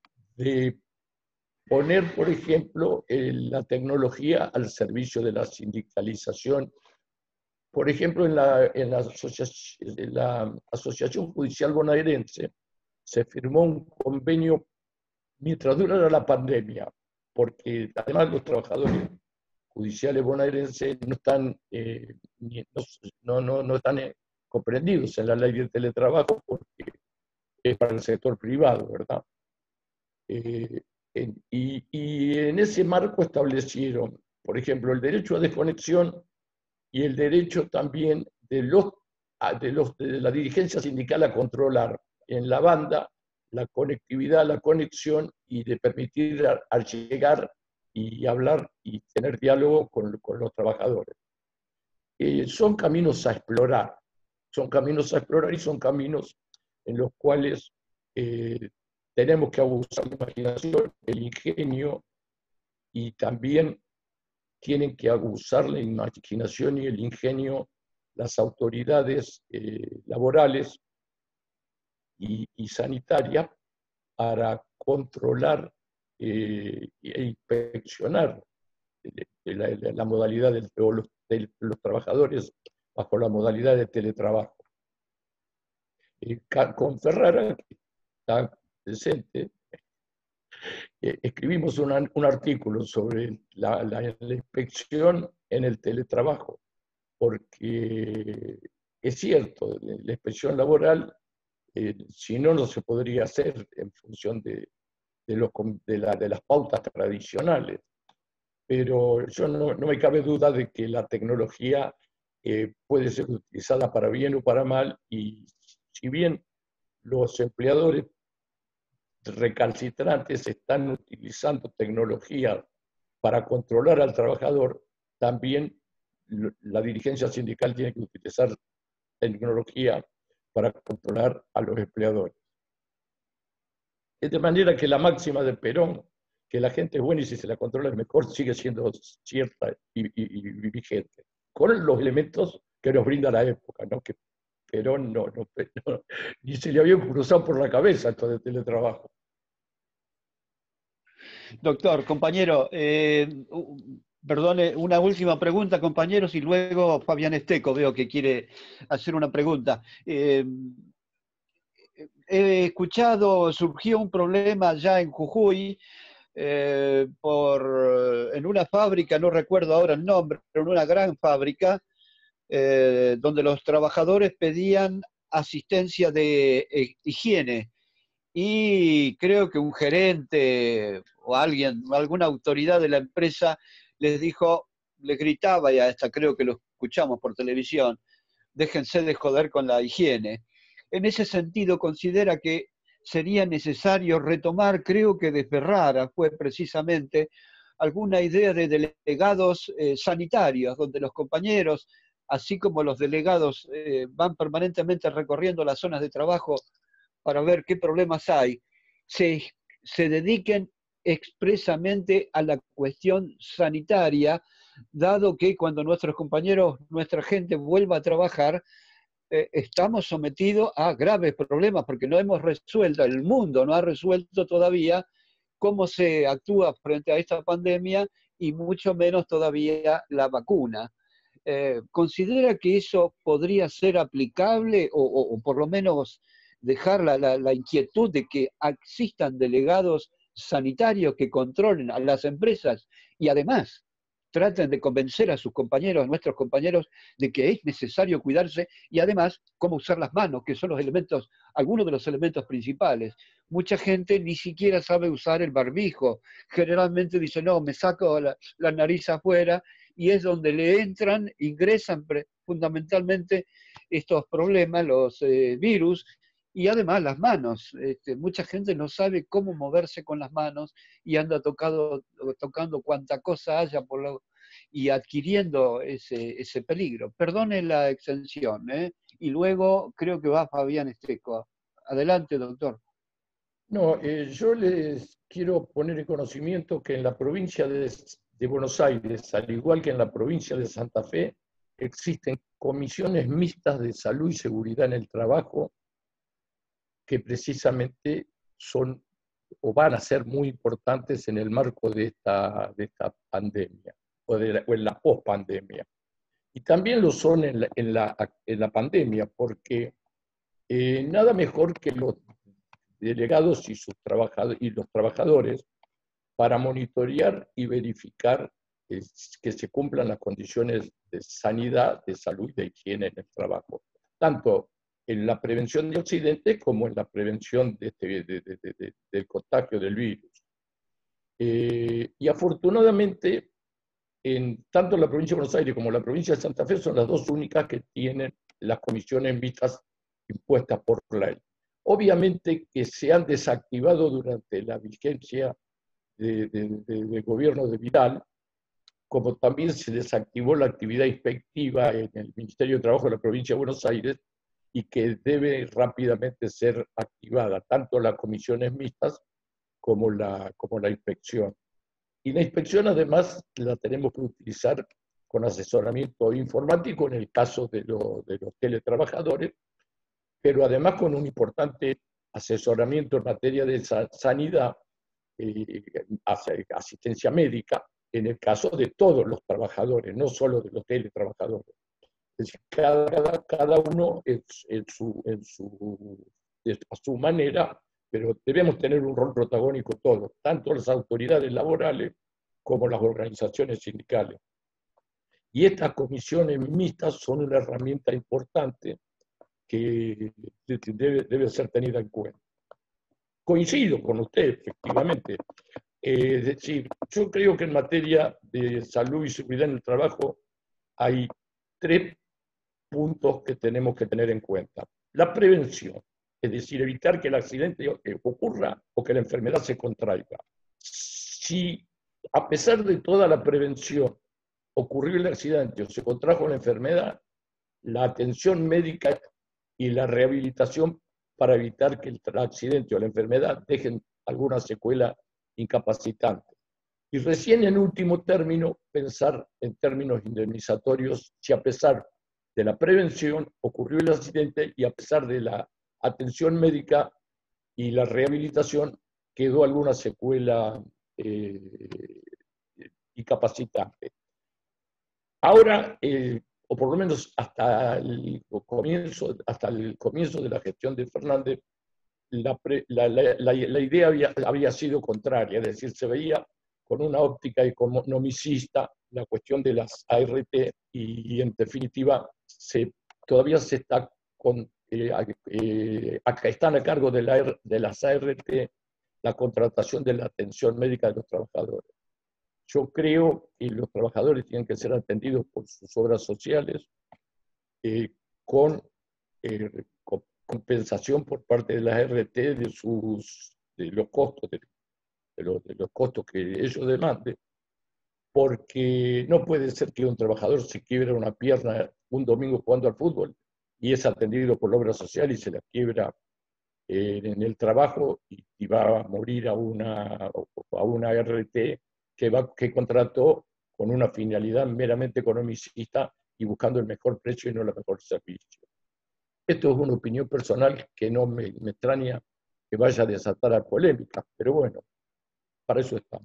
de poner, por ejemplo, la tecnología al servicio de la sindicalización. Por ejemplo, en la, en la, asociación, en la Asociación Judicial Bonaerense se firmó un convenio mientras durara la pandemia, porque además los trabajadores judiciales bonaerenses no están, eh, no, no, no están eh, comprendidos en la ley del teletrabajo porque es para el sector privado, ¿verdad? Eh, en, y, y en ese marco establecieron, por ejemplo, el derecho a desconexión y el derecho también de, los, de, los, de la dirigencia sindical a controlar en la banda la conectividad, la conexión y de permitir a, a llegar y hablar y tener diálogo con, con los trabajadores. Eh, son caminos a explorar, son caminos a explorar y son caminos en los cuales eh, tenemos que abusar de la imaginación, el ingenio, y también tienen que abusar la imaginación y el ingenio las autoridades eh, laborales y, y sanitarias para controlar eh, e inspeccionar la, la, la modalidad de, de, los, de los trabajadores bajo la modalidad de teletrabajo. Eh, con Ferrara, que está presente, eh, escribimos una, un artículo sobre la, la, la inspección en el teletrabajo, porque es cierto, la inspección laboral, eh, si no, no se podría hacer en función de, de, los, de, la, de las pautas tradicionales. Pero yo no, no me cabe duda de que la tecnología eh, puede ser utilizada para bien o para mal, y si bien los empleadores recalcitrantes están utilizando tecnología para controlar al trabajador, también la dirigencia sindical tiene que utilizar tecnología para controlar a los empleadores. Es de manera que la máxima de Perón, que la gente es buena y si se la controla es mejor, sigue siendo cierta y, y, y vigente, con los elementos que nos brinda la época, ¿no? Que Perón no, no, no, ni se le había cruzado por la cabeza esto de teletrabajo.
Doctor, compañero, eh, perdone, una última pregunta, compañeros, y luego Fabián Esteco veo que quiere hacer una pregunta. Eh, he escuchado, surgió un problema ya en Jujuy, eh, por, en una fábrica, no recuerdo ahora el nombre, pero en una gran fábrica, eh, donde los trabajadores pedían asistencia de eh, higiene. Y creo que un gerente o alguien, alguna autoridad de la empresa les dijo, les gritaba, y hasta creo que lo escuchamos por televisión, déjense de joder con la higiene. En ese sentido, considera que sería necesario retomar, creo que de Ferrara fue precisamente, alguna idea de delegados eh, sanitarios, donde los compañeros, así como los delegados, eh, van permanentemente recorriendo las zonas de trabajo para ver qué problemas hay, se, se dediquen expresamente a la cuestión sanitaria, dado que cuando nuestros compañeros, nuestra gente vuelva a trabajar, eh, estamos sometidos a graves problemas, porque no hemos resuelto, el mundo no ha resuelto todavía cómo se actúa frente a esta pandemia, y mucho menos todavía la vacuna. Eh, ¿Considera que eso podría ser aplicable o, o, o por lo menos dejar la, la, la inquietud de que existan delegados sanitarios que controlen a las empresas y además traten de convencer a sus compañeros, a nuestros compañeros, de que es necesario cuidarse y además cómo usar las manos, que son los elementos, algunos de los elementos principales? Mucha gente ni siquiera sabe usar el barbijo. Generalmente dice, no, me saco la, la nariz afuera, y es donde le entran, ingresan fundamentalmente estos problemas, los eh, virus, y además las manos. Este, mucha gente no sabe cómo moverse con las manos y anda tocado, tocando cuanta cosa haya por lo, y adquiriendo ese, ese peligro. Perdone la extensión, ¿eh? Y luego creo que va Fabián Esteco. Adelante, doctor.
No, eh, yo les quiero poner en conocimiento que en la provincia de, de Buenos Aires, al igual que en la provincia de Santa Fe, existen comisiones mixtas de salud y seguridad en el trabajo que precisamente son o van a ser muy importantes en el marco de esta, de esta pandemia o, de la, o en la pospandemia. Y también lo son en la, en la, en la pandemia, porque eh, nada mejor que los delegados y, sus trabajadores, y los trabajadores para monitorear y verificar eh, que se cumplan las condiciones de sanidad, de salud y de higiene en el trabajo, tanto en la prevención de accidentes como en la prevención de este, de, de, de, de, del contagio del virus. Eh, y afortunadamente, en, tanto la provincia de Buenos Aires como la provincia de Santa Fe son las dos únicas que tienen las comisiones mixtas impuestas por ley. Obviamente que se han desactivado durante la vigencia del de, de, de gobierno de Vidal, como también se desactivó la actividad inspectiva en el Ministerio de Trabajo de la provincia de Buenos Aires y que debe rápidamente ser activada, tanto las comisiones mixtas como la, como la inspección. Y la inspección además la tenemos que utilizar con asesoramiento informático en el caso de, lo, de los teletrabajadores, pero además con un importante asesoramiento en materia de sanidad, eh, asistencia médica, en el caso de todos los trabajadores, no solo de los teletrabajadores. Es decir, cada, cada, cada uno en, en, su, en su, a su manera, pero debemos tener un rol protagónico todos, tanto las autoridades laborales como las organizaciones sindicales. Y estas comisiones mixtas son una herramienta importante que debe, debe ser tenida en cuenta. Coincido con usted, efectivamente. Eh, es decir, yo creo que en materia de salud y seguridad en el trabajo hay tres puntos que tenemos que tener en cuenta. La prevención, es decir, evitar que el accidente ocurra o que la enfermedad se contraiga. Si a pesar de toda la prevención ocurrió el accidente o se contrajo la enfermedad, la atención médica y la rehabilitación para evitar que el accidente o la enfermedad dejen alguna secuela incapacitante. Y recién en último término, pensar en términos indemnizatorios si a pesar de la prevención ocurrió el accidente y a pesar de la atención médica y la rehabilitación quedó alguna secuela eh, incapacitante. Ahora, eh, o por lo menos hasta el comienzo, hasta el comienzo de la gestión de Fernández, la, pre, la, la, la, la idea había, había sido contraria, es decir, se veía con una óptica economicista la cuestión de las A R T y, y en definitiva se, todavía se está con, eh, eh, están a cargo de, la, de las A R T la contratación de la atención médica de los trabajadores. Yo creo que los trabajadores tienen que ser atendidos por sus obras sociales eh, con, eh, con compensación por parte de las A R T de, sus, de los costos, de, de, los, de los costos que ellos demanden, porque no puede ser que un trabajador se quiebre una pierna un domingo jugando al fútbol y es atendido por la obra social y se la quiebra eh, en el trabajo y, y va a morir a una, a una A R T que, va, que contrató con una finalidad meramente economicista y buscando el mejor precio y no el mejor servicio. Esto es una opinión personal que no me, me extraña que vaya a desatar a polémica, pero bueno, para eso estamos.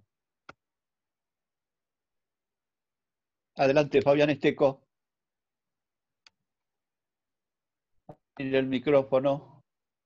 Adelante, Fabián Esteco. En el micrófono.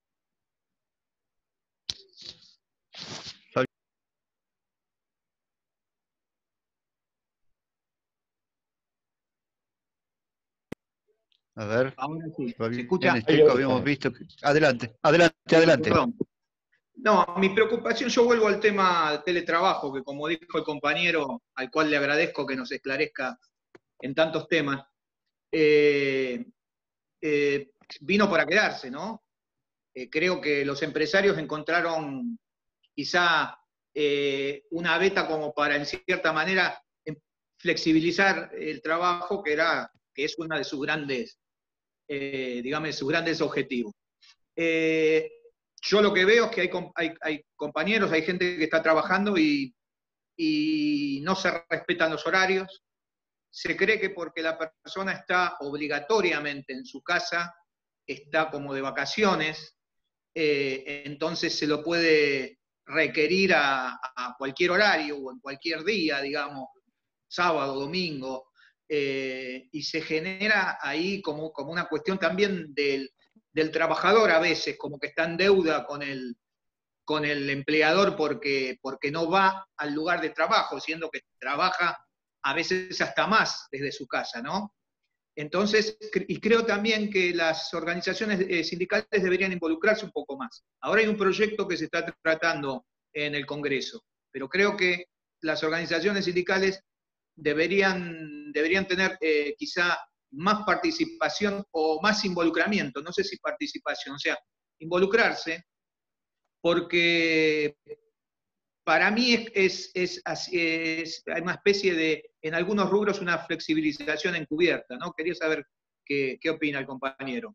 A ver.
Ahora sí.
Fabián
¿Se escucha?
Esteco, habíamos visto. Que... Adelante, adelante, adelante.
Perdón. No, mi preocupación, yo vuelvo al tema del teletrabajo, que como dijo el compañero, al cual le agradezco que nos esclarezca en tantos temas, eh, eh, vino para quedarse, ¿no? Eh, creo que los empresarios encontraron quizá eh, una beta como para, en cierta manera, flexibilizar el trabajo, que, era, que es uno de sus grandes, eh, digamos, sus grandes objetivos. Eh, Yo lo que veo es que hay, hay, hay compañeros, hay gente que está trabajando y, y no se respetan los horarios. Se cree que porque la persona está obligatoriamente en su casa, está como de vacaciones, eh, entonces se lo puede requerir a, a cualquier horario o en cualquier día, digamos, sábado, domingo, eh, y se genera ahí como, como una cuestión también del... del trabajador a veces, como que está en deuda con el, con el empleador porque, porque no va al lugar de trabajo, siendo que trabaja a veces hasta más desde su casa, ¿no? Entonces, y creo también que las organizaciones sindicales deberían involucrarse un poco más. Ahora hay un proyecto que se está tratando en el Congreso, pero creo que las organizaciones sindicales deberían, deberían tener eh, quizá más participación o más involucramiento, no sé si participación, o sea, involucrarse, porque para mí es, es, es, es, hay una especie de, en algunos rubros, una flexibilización encubierta, ¿no? Quería saber qué, qué opina el compañero.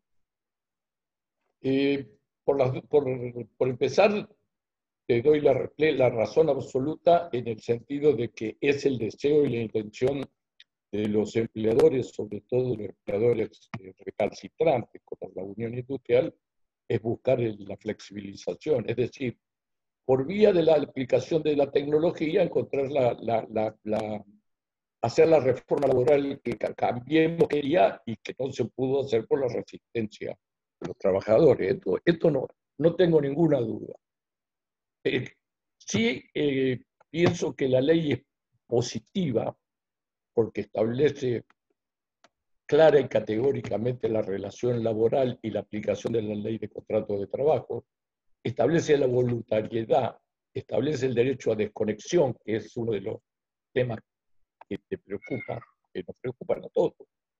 Eh, por, la, por, por empezar, te doy la, la razón absoluta en el sentido de que es el deseo y la intención de los empleadores, sobre todo los empleadores recalcitrantes como la Unión Industrial, es buscar la flexibilización, es decir, por vía de la aplicación de la tecnología, encontrar la, la, la, la hacer la reforma laboral que Cambiemos quería y que no se pudo hacer por la resistencia de los trabajadores. Esto, esto no, no tengo ninguna duda. Eh, sí eh, pienso que la ley es positiva porque establece clara y categóricamente la relación laboral y la aplicación de la ley de contrato de trabajo, establece la voluntariedad, establece el derecho a desconexión, que es uno de los temas que te preocupa, que nos preocupan a todos.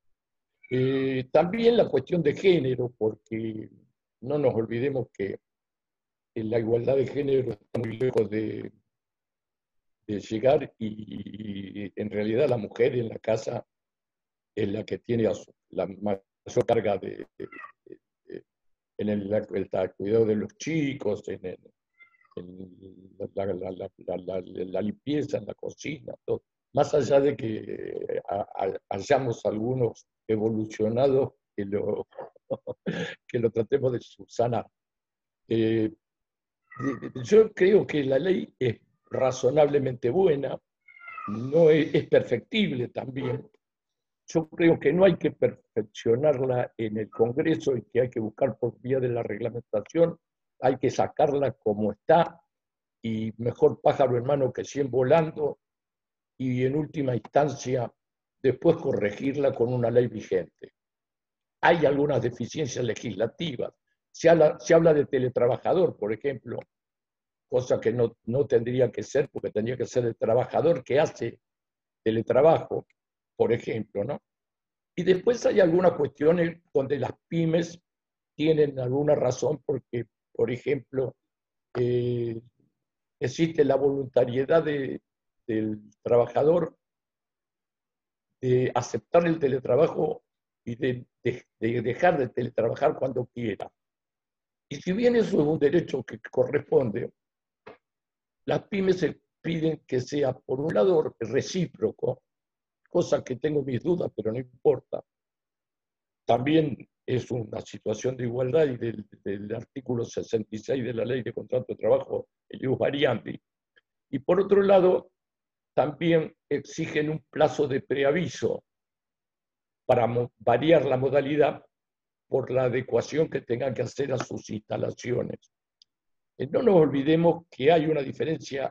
Eh, también la cuestión de género, porque no nos olvidemos que la igualdad de género está muy lejos de, de llegar y, y en realidad la mujer en la casa es la que tiene la mayor carga de, de, de, de en el, el, el cuidado de los chicos, en, el, en la, la, la, la, la limpieza, en la cocina, todo. Más allá de que a, a, hayamos algunos evolucionados que lo, que lo tratemos de subsanar. Eh, yo creo que la ley es razonablemente buena, no es, es perfectible también. Yo creo que no hay que perfeccionarla en el Congreso y que hay que buscar por vía de la reglamentación, hay que sacarla como está y mejor pájaro en mano que cien volando y en última instancia después corregirla con una ley vigente. Hay algunas deficiencias legislativas. Se habla, se habla de teletrabajador, por ejemplo, cosa que no, no tendría que ser, porque tendría que ser el trabajador que hace teletrabajo, por ejemplo, ¿no? Y después hay algunas cuestiones donde las pymes tienen alguna razón porque, por ejemplo, eh, existe la voluntariedad de, del trabajador de aceptar el teletrabajo y de, de, de dejar de teletrabajar cuando quiera. Y si bien eso es un derecho que corresponde, las pymes se piden que sea, por un lado, recíproco, cosa que tengo mis dudas, pero no importa. También es una situación de igualdad y del, del artículo sesenta y seis de la Ley de Contrato de Trabajo, el ius variandi. Y por otro lado, también exigen un plazo de preaviso para variar la modalidad por la adecuación que tengan que hacer a sus instalaciones. No nos olvidemos que hay una diferencia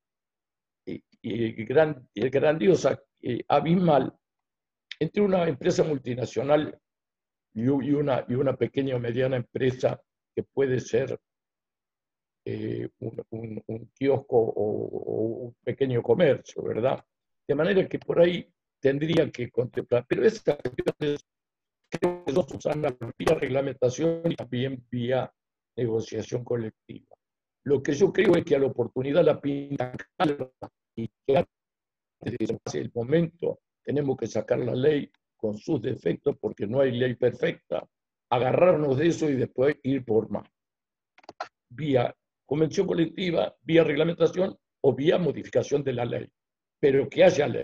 grandiosa, abismal, entre una empresa multinacional y una, y una pequeña o mediana empresa que puede ser eh, un, un, un kiosco o, o un pequeño comercio, ¿verdad? De manera que por ahí tendría que contemplar, pero esa cuestión creo que son usan vía reglamentación y también vía negociación colectiva. Lo que yo creo es que a la oportunidad la pinta y que antes del momento tenemos que sacar la ley con sus defectos porque no hay ley perfecta, agarrarnos de eso y después ir por más. Vía convención colectiva, vía reglamentación o vía modificación de la ley, pero que haya ley.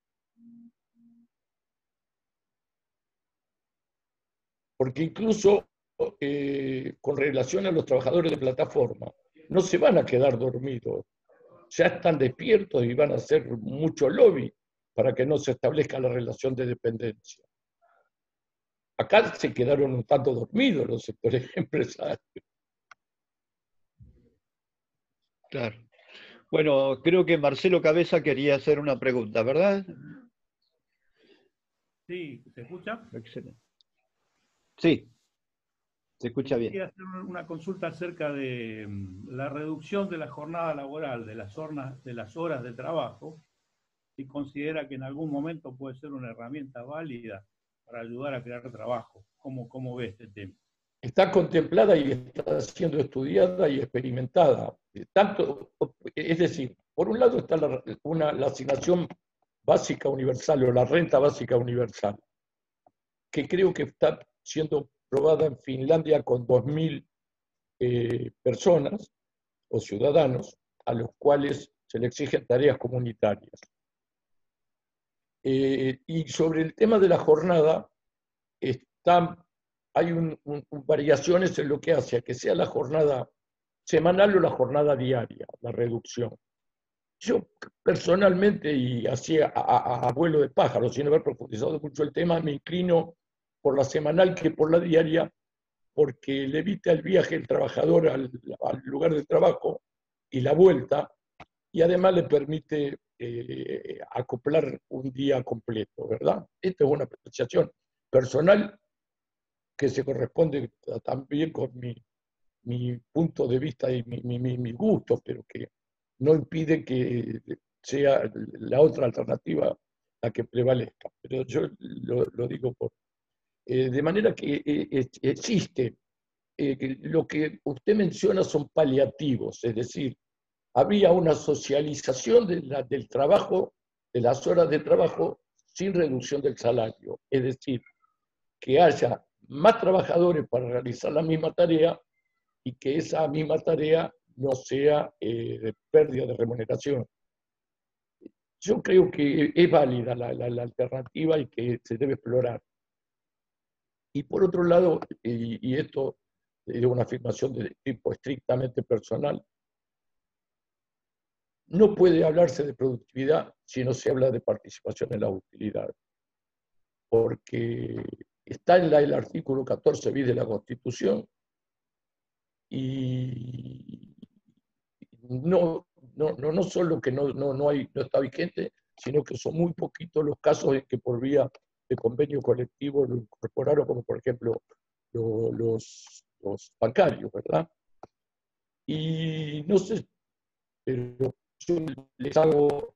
Porque incluso eh, con relación a los trabajadores de plataforma, no se van a quedar dormidos, ya están despiertos y van a hacer mucho lobby para que no se establezca la relación de dependencia. Acá se quedaron un tanto dormidos los sectores empresarios.
Claro. Bueno, creo que Marcelo Cabeza quería hacer una pregunta, ¿verdad?
Sí, ¿se escucha?
Excelente. Sí, se escucha bien.
Quería hacer una consulta acerca de la reducción de la jornada laboral, de las horas de, las horas de trabajo, si considera que en algún momento puede ser una herramienta válida para ayudar a crear trabajo. ¿Cómo, cómo ve este tema?
Está contemplada y está siendo estudiada y experimentada. Tanto, es decir, por un lado está la, una, la asignación básica universal o la renta básica universal, que creo que está siendo probada en Finlandia con dos mil eh, personas o ciudadanos a los cuales se le exigen tareas comunitarias. Eh, y sobre el tema de la jornada, está, hay un, un, un, variaciones en lo que hace a que sea la jornada semanal o la jornada diaria, la reducción. Yo personalmente, y así a, a, a vuelo de pájaro, sin haber profundizado mucho el tema, me inclino por la semanal que por la diaria, porque le evita el viaje del trabajador al, al lugar de trabajo y la vuelta, y además le permite eh, acoplar un día completo, ¿verdad? Esta es una apreciación personal que se corresponde también con mi, mi punto de vista y mi, mi, mi gusto, pero que no impide que sea la otra alternativa la que prevalezca. Pero yo lo, lo digo por... Eh, de manera que eh, existe, eh, que lo que usted menciona son paliativos, es decir, había una socialización de la, del trabajo, de las horas de trabajo, sin reducción del salario. Es decir, que haya más trabajadores para realizar la misma tarea y que esa misma tarea no sea eh, de pérdida de remuneración. Yo creo que es válida la, la, la alternativa y que se debe explorar. Y por otro lado, y, y esto es una afirmación de tipo estrictamente personal, no puede hablarse de productividad si no se habla de participación en la utilidad, porque está en la, el artículo catorce bis de la Constitución y no, no, no, no solo que no, no, no, hay, no está vigente, sino que son muy poquitos los casos en que por vía de convenio colectivo lo incorporaron, como por ejemplo lo, los, los bancarios, ¿verdad? Y no sé, pero yo les hago,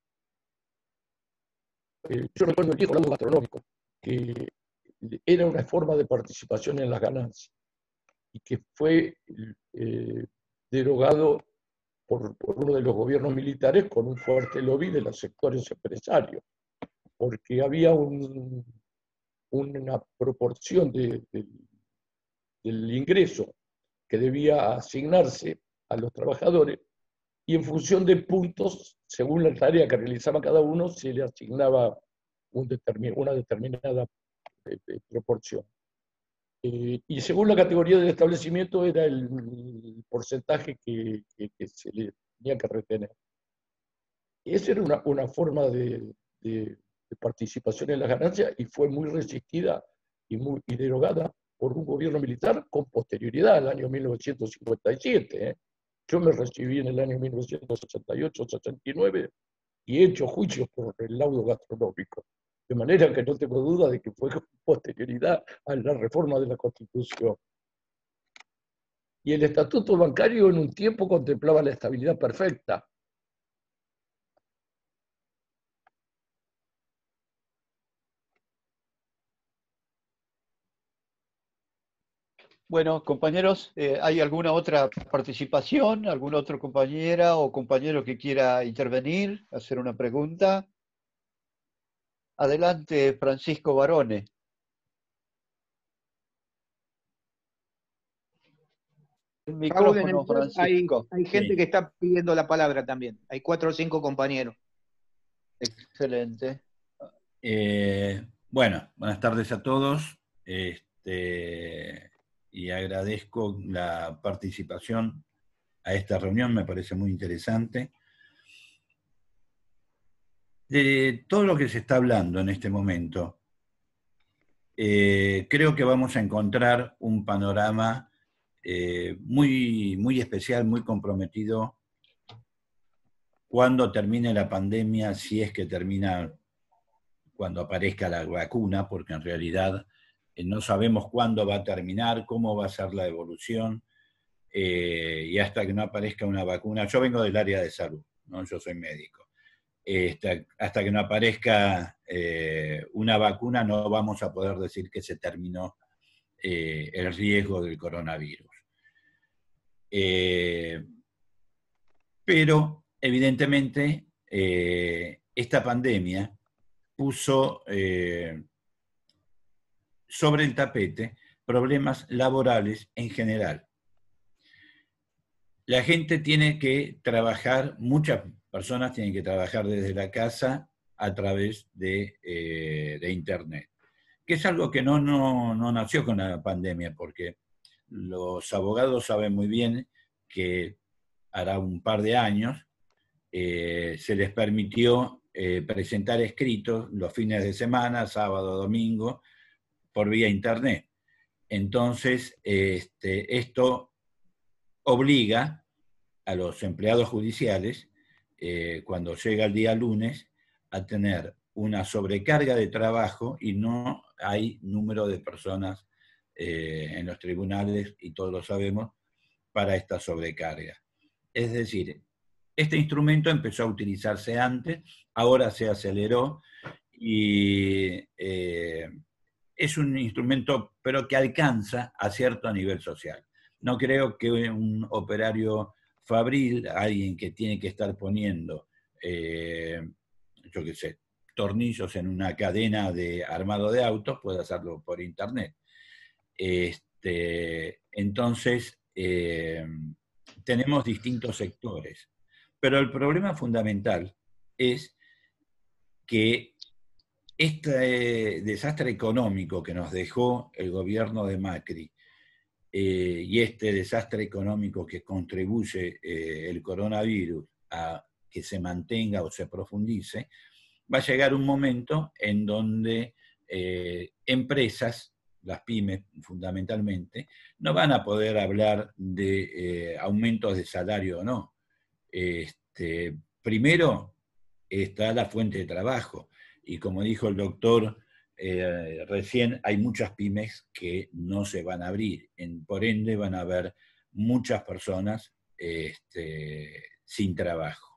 eh, yo recuerdo el viejo laudo gastronómico, que era una forma de participación en las ganancias y que fue eh, derogado por, por uno de los gobiernos militares con un fuerte lobby de los sectores empresarios, porque había un, una proporción de, de, del ingreso que debía asignarse a los trabajadores y en función de puntos, según la tarea que realizaba cada uno, se le asignaba un determin, una determinada eh, eh, proporción. Eh, y según la categoría del establecimiento era el, el porcentaje que, que, que se le tenía que retener. Esa era una, una forma de, de, de participación en las ganancias y fue muy resistida y, muy, y derogada por un gobierno militar con posterioridad al año mil novecientos cincuenta y siete. ¿eh? Yo me recibí en el año mil novecientos sesenta y ocho sesenta y nueve y he hecho juicios por el laudo gastronómico. De manera que no tengo duda de que fue con posterioridad a la reforma de la Constitución. Y el estatuto bancario en un tiempo contemplaba la estabilidad perfecta.
Bueno, compañeros, eh, ¿hay alguna otra participación? ¿Alguna otra compañera o compañero que quiera intervenir, hacer una pregunta? Adelante, Francisco Barone. El micrófono, Francisco.
Hay, hay gente sí. que está pidiendo la palabra también. Hay cuatro o cinco compañeros.
Excelente.
Eh, bueno, buenas tardes a todos. Este... y agradezco la participación a esta reunión, me parece muy interesante. De todo lo que se está hablando en este momento, eh, creo que vamos a encontrar un panorama eh, muy, muy especial, muy comprometido cuándo termine la pandemia, si es que termina cuando aparezca la vacuna, porque en realidad eh, no sabemos cuándo va a terminar, cómo va a ser la evolución, eh, y hasta que no aparezca una vacuna. Yo vengo del área de salud, ¿no? Yo soy médico. Este, hasta que no aparezca eh, una vacuna no vamos a poder decir que se terminó eh, el riesgo del coronavirus. Eh, pero, evidentemente, eh, esta pandemia puso eh, sobre el tapete problemas laborales en general. La gente tiene que trabajar, muchas personas tienen que trabajar desde la casa a través de, eh, de Internet, que es algo que no, no, no nació con la pandemia, porque los abogados saben muy bien que hará un par de años eh, se les permitió eh, presentar escritos los fines de semana, sábado, domingo, por vía Internet. Entonces, este, esto obliga a los empleados judiciales, eh, cuando llega el día lunes, a tener una sobrecarga de trabajo y no hay número de personas eh, en los tribunales, y todos lo sabemos, para esta sobrecarga. Es decir, este instrumento empezó a utilizarse antes, ahora se aceleró y eh, es un instrumento, pero que alcanza a cierto nivel social. No creo que un operario fabril, alguien que tiene que estar poniendo, eh, yo qué sé, tornillos en una cadena de armado de autos, pueda hacerlo por Internet. Este, entonces, eh, tenemos distintos sectores. Pero el problema fundamental es que este desastre económico que nos dejó el gobierno de Macri eh, y este desastre económico que contribuye eh, el coronavirus a que se mantenga o se profundice, va a llegar un momento en donde eh, empresas, las pymes fundamentalmente, no van a poder hablar de eh, aumentos de salario o no. Este, primero está la fuente de trabajo, y como dijo el doctor eh, recién, hay muchas pymes que no se van a abrir, en, por ende van a haber muchas personas este, sin trabajo.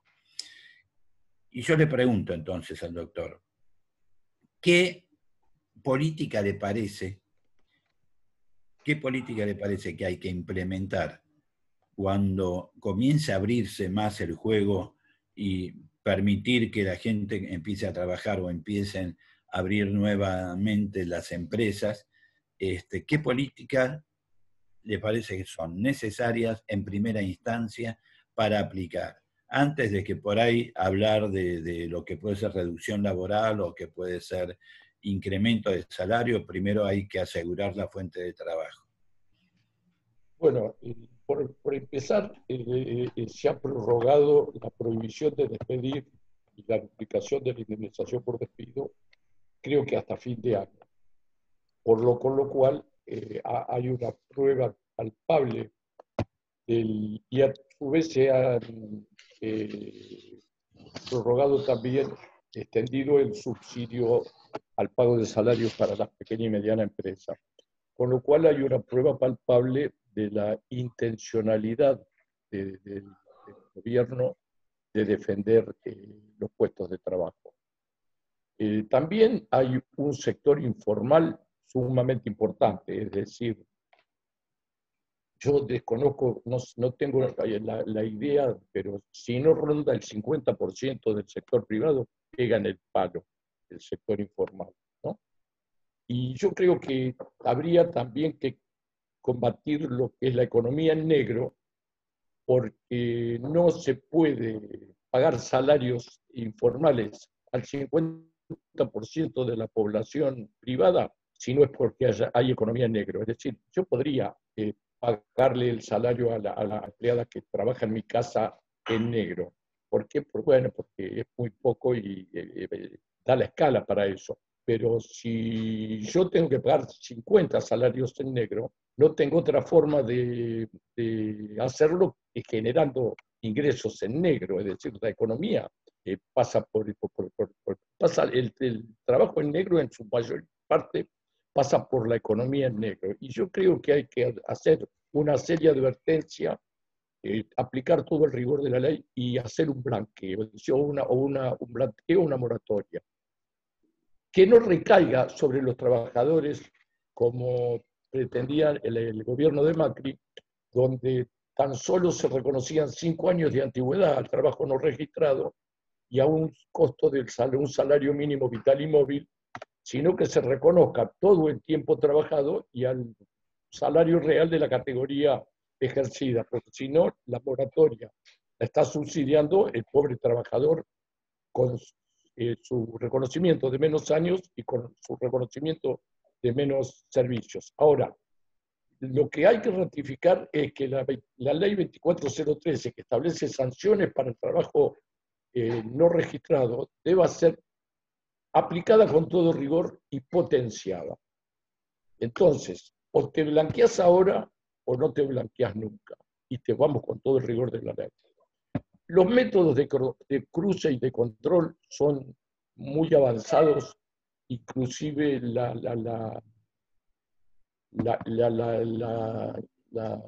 Y yo le pregunto entonces al doctor, ¿qué política le parece, qué política le parece que hay que implementar cuando comience a abrirse más el juego y permitir que la gente empiece a trabajar o empiecen a abrir nuevamente las empresas? Este, ¿qué políticas le parece que son necesarias en primera instancia para aplicar? Antes de que por ahí hablar de, de lo que puede ser reducción laboral o que puede ser incremento de salario, primero hay que asegurar la fuente de trabajo.
Bueno, por, por empezar, eh, eh, se ha prorrogado la prohibición de despedir y la duplicación de la indemnización por despido, creo que hasta fin de año. Por lo, con lo cual eh, hay una prueba palpable del, y a su vez se ha eh, prorrogado también, extendido el subsidio al pago de salarios para las pequeñas y medianas empresas. Con lo cual hay una prueba palpable de la intencionalidad de, de, del gobierno de defender eh, los puestos de trabajo. Eh, también hay un sector informal sumamente importante, es decir, yo desconozco, no, no tengo la, la idea, pero si no ronda el cincuenta por ciento del sector privado, pega en el palo el sector informal, ¿no? Y yo creo que habría también que combatir lo que es la economía en negro, porque no se puede pagar salarios informales al cincuenta por ciento de la población privada si no es porque haya, hay economía en negro. Es decir, yo podría eh, pagarle el salario a la, a la empleada que trabaja en mi casa en negro. ¿Por qué? Por, bueno, porque es muy poco y eh, eh, da la escala para eso. Pero si yo tengo que pagar cincuenta salarios en negro, no tengo otra forma de, de hacerlo que generando ingresos en negro, es decir, la economía eh, pasa por, por, por, por, por pasa el, el trabajo en negro en su mayor parte pasa por la economía en negro. Y yo creo que hay que hacer una seria advertencia, eh, aplicar todo el rigor de la ley y hacer un blanqueo, o una, o una, un blanqueo, una moratoria, que no recaiga sobre los trabajadores como pretendía el, el gobierno de Macri, donde tan solo se reconocían cinco años de antigüedad al trabajo no registrado y a un costo de un salario mínimo vital y móvil, sino que se reconozca todo el tiempo trabajado y al salario real de la categoría ejercida, porque si no, la moratoria la está subsidiando el pobre trabajador con eh, su reconocimiento de menos años y con su reconocimiento de menos servicios. Ahora, lo que hay que ratificar es que la, la ley veinticuatro cero trece, que establece sanciones para el trabajo eh, no registrado, deba ser aplicada con todo rigor y potenciada. Entonces, o te blanqueas ahora o no te blanqueas nunca. Y te vamos con todo el rigor de la ley. Los métodos de, de cruce y de control son muy avanzados, inclusive la, la, la, la, la, la, la, la,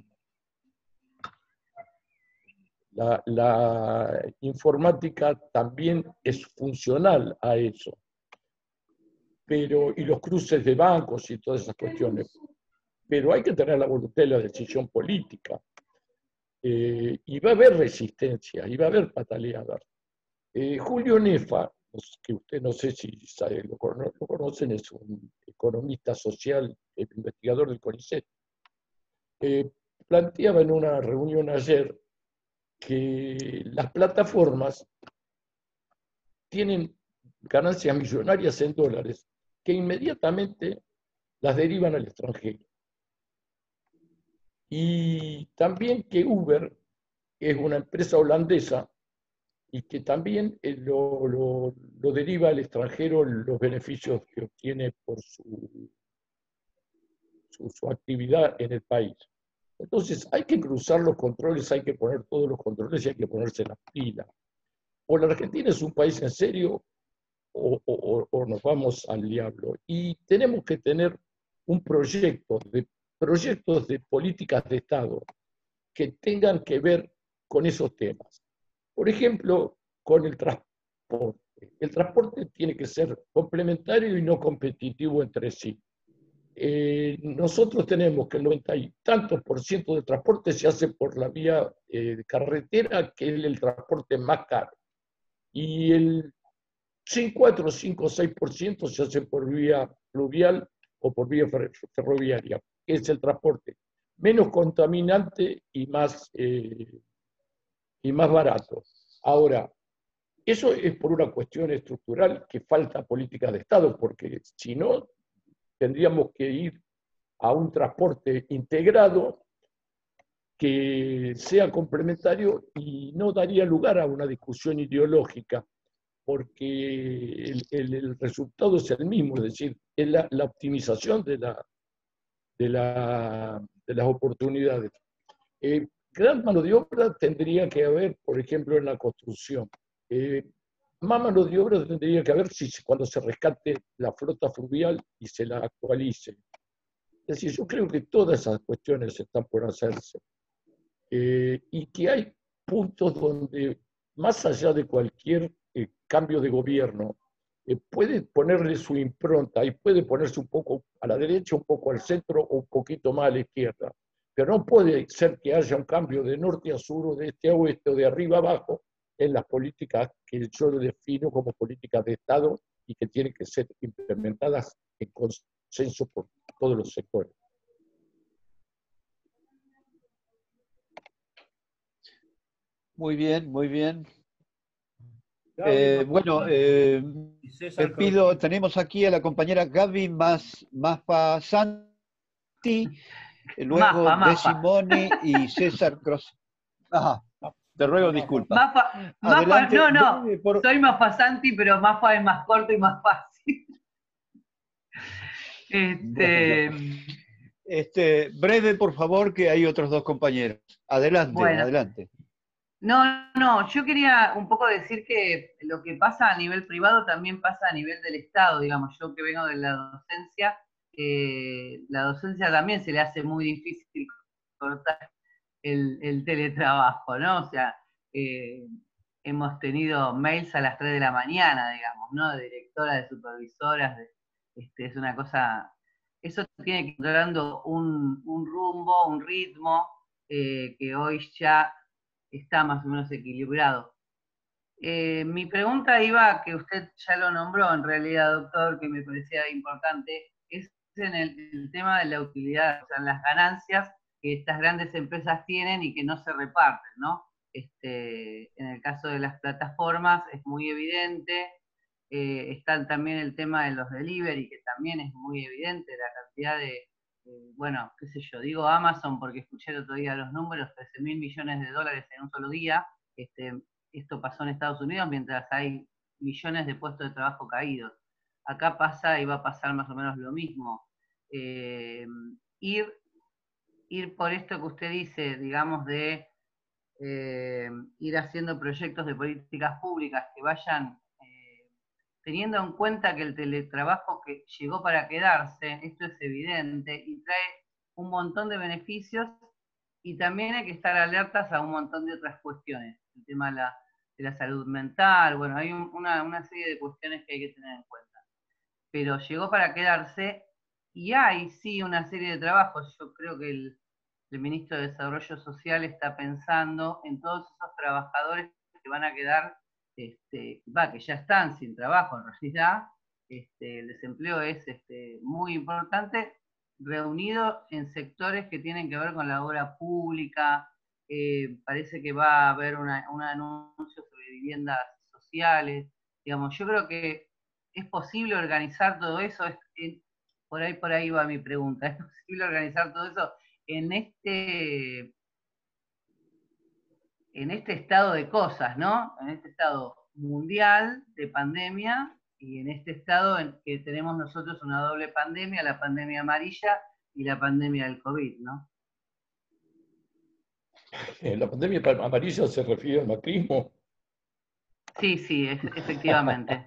la, la informática también es funcional a eso. Pero, y los cruces de bancos y todas esas cuestiones. Pero hay que tener la voluntad y la decisión política. Eh, y va a haber resistencia, y va a haber pataleadas. Eh, Julio Nefa, que usted no sé si sabe, lo, lo conocen, es un economista social, investigador del CONICET, eh, planteaba en una reunión ayer que las plataformas tienen ganancias millonarias en dólares que inmediatamente las derivan al extranjero. Y también que Uber es una empresa holandesa y que también lo, lo, lo deriva al extranjero los beneficios que obtiene por su, su, su actividad en el país. Entonces hay que cruzar los controles, hay que poner todos los controles y hay que ponerse las pilas. O la Argentina es un país en serio o, o, o nos vamos al diablo. Y tenemos que tener un proyecto de proyectos de políticas de Estado que tengan que ver con esos temas. Por ejemplo, con el transporte. El transporte tiene que ser complementario y no competitivo entre sí. Eh, nosotros tenemos que el noventa y tantos por ciento del transporte se hace por la vía eh, carretera, que es el transporte más caro. Y el cuatro, cinco, seis por ciento se hace por vía fluvial o por vía ferroviaria, que es el transporte menos contaminante y más, eh, y más barato. Ahora, eso es por una cuestión estructural que falta política de Estado, porque si no, tendríamos que ir a un transporte integrado que sea complementario y no daría lugar a una discusión ideológica, porque el, el, el resultado es el mismo, es decir, es la, la optimización de, la, de, la, de las oportunidades. Eh, gran mano de obra tendría que haber, por ejemplo, en la construcción. Eh, más mano de obra tendría que haber si, cuando se rescate la flota fluvial y se la actualice. Es decir, yo creo que todas esas cuestiones están por hacerse. Eh, y que hay puntos donde, más allá de cualquier eh, cambio de gobierno, eh, puede ponerle su impronta y puede ponerse un poco a la derecha, un poco al centro o un poquito más a la izquierda. Pero no puede ser que haya un cambio de norte a sur o de este a oeste o de arriba a abajo en las políticas que yo defino como políticas de Estado y que tienen que ser implementadas en consenso por todos los sectores.
Muy bien, muy bien. Eh, bueno, eh, te pido, tenemos aquí a la compañera Gaby Maspasanti, luego
Mafa,
De
Mafa.
Simone y César Cross. Ajá, te ruego disculpas.
Mafa, Mafa,
Adelante,
no, no,
breve, por-
soy Mafasanti, pero Mafa es más corto y más fácil. Este,
Bueno, este, breve, por favor, que hay otros dos compañeros. Adelante,
Bueno.
adelante.
No, no, yo quería un poco decir que lo que pasa a nivel privado también pasa a nivel del Estado, digamos, yo que vengo de la docencia, eh, la docencia también se le hace muy difícil cortar el, el teletrabajo, ¿no? O sea, eh, hemos tenido mails a las tres de la mañana, digamos, ¿no? De directoras, de supervisoras, de, este, es una cosa, eso tiene que ir dando un, un rumbo, un ritmo, eh, que hoy ya está más o menos equilibrado. Eh, mi pregunta iba, que usted ya lo nombró en realidad, doctor, que me parecía importante, es en el, el tema de la utilidad, o sea, en las ganancias que estas grandes empresas tienen y que no se reparten, ¿no? Este, en el caso de las plataformas es muy evidente, eh, está también el tema de los delivery, que también es muy evidente, la cantidad de, eh, bueno, qué sé yo, digo Amazon porque escuché el otro día los números, trece mil millones de dólares en un solo día. Este, esto pasó en Estados Unidos mientras hay millones de puestos de trabajo caídos. Acá pasa y va a pasar más o menos lo mismo. Eh, ir, ir por esto que usted dice, digamos, de eh, ir haciendo proyectos de políticas públicas que vayan eh, teniendo en cuenta que el teletrabajo que llegó para quedarse, esto es evidente, y trae un montón de beneficios, y también hay que estar alertas a un montón de otras cuestiones, el tema de la, de la salud mental, bueno, hay un, una, una serie de cuestiones que hay que tener en cuenta. Pero llegó para quedarse, y hay sí una serie de trabajos, yo creo que el, el ministro de Desarrollo Social está pensando en todos esos trabajadores que van a quedar, este, va, que ya están sin trabajo en realidad, este, el desempleo es este, muy importante, reunido en sectores que tienen que ver con la obra pública, eh, parece que va a haber una, un anuncio sobre viviendas sociales, digamos, yo creo que es posible organizar todo eso, es, es, por ahí por ahí va mi pregunta, ¿es posible organizar todo eso en este, en este estado de cosas, ¿no? En este estado mundial de pandemia y en este estado en que tenemos nosotros una doble pandemia, la pandemia amarilla y la pandemia del COVID, ¿no?
La pandemia amarilla se refiere al macrismo.
Sí, sí, es, efectivamente.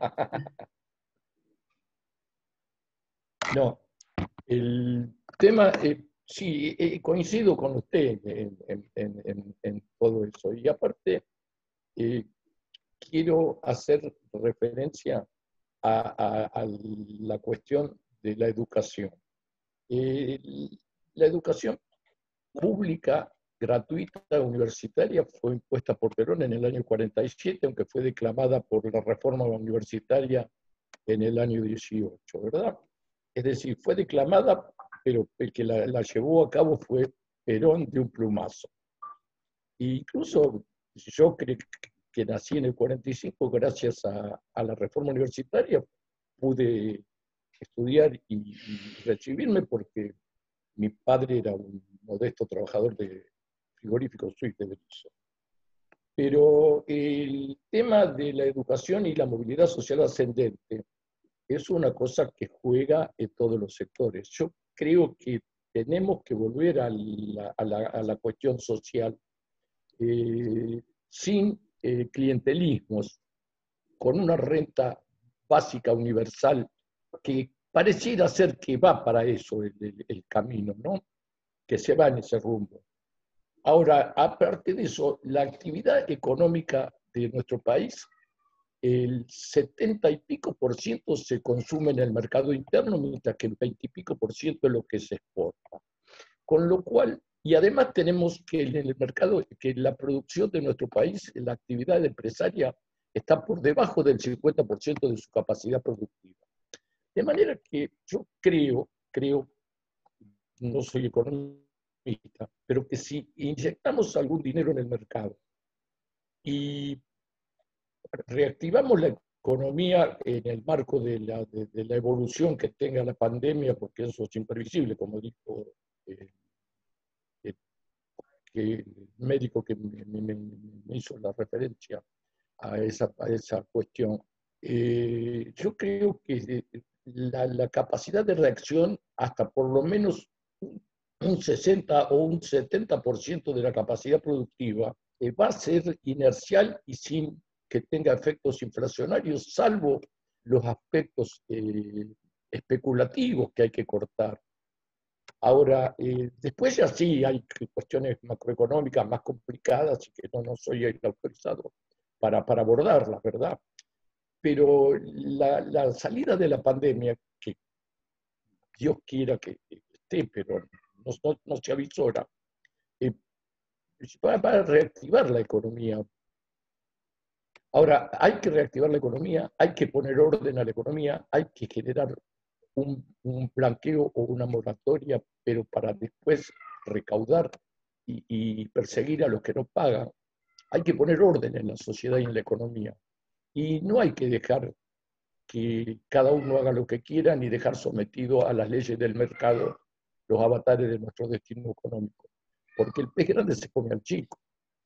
No, el tema, eh, sí, eh, coincido con usted en, en, en, en todo eso. Y aparte, eh, quiero hacer referencia a, a, a la cuestión de la educación. Eh, la educación pública, gratuita, universitaria, fue impuesta por Perón en el año cuarenta y siete, aunque fue declamada por la reforma universitaria en el año dieciocho, ¿verdad? Es decir, fue declamada, pero el que la, la llevó a cabo fue Perón de un plumazo. E incluso yo creo que nací en el cuarenta y cinco, gracias a, a la reforma universitaria, pude estudiar y, y recibirme porque mi padre era un modesto trabajador de frigorífico Suiz de Berisso. Pero el tema de la educación y la movilidad social ascendente es una cosa que juega en todos los sectores. Yo creo que tenemos que volver a la, a la, a la cuestión social eh, sin eh, clientelismos, con una renta básica universal que pareciera ser que va para eso el, el, el camino, ¿no? Que se va en ese rumbo. Ahora, aparte de eso, la actividad económica de nuestro país, el setenta y pico por ciento se consume en el mercado interno, mientras que el veinte y pico por ciento es lo que se exporta. Con lo cual, y además tenemos que en el mercado, que la producción de nuestro país, la actividad empresaria, está por debajo del cincuenta por ciento de su capacidad productiva. De manera que yo creo, creo, no soy economista, pero que si inyectamos algún dinero en el mercado y reactivamos la economía en el marco de la, de, de la evolución que tenga la pandemia, porque eso es imprevisible, como dijo eh, eh, que el médico que me, me, me hizo la referencia a esa, a esa cuestión. Eh, yo creo que la, la capacidad de reacción, hasta por lo menos un sesenta o un setenta por ciento de la capacidad productiva, eh, va a ser inercial y sin que tenga efectos inflacionarios, salvo los aspectos eh, especulativos que hay que cortar. Ahora, eh, después ya sí hay cuestiones macroeconómicas más complicadas y que no, no soy el autorizado para, para abordarlas, ¿verdad? Pero la, la salida de la pandemia, que Dios quiera que esté, pero no, no, no se avisora, eh, va, va a reactivar la economía. Ahora, hay que reactivar la economía, hay que poner orden a la economía, hay que generar un, un blanqueo o una moratoria, pero para después recaudar y, y perseguir a los que no pagan. Hay que poner orden en la sociedad y en la economía. Y no hay que dejar que cada uno haga lo que quiera ni dejar sometido a las leyes del mercado los avatares de nuestro destino económico. Porque el pez grande se come al chico.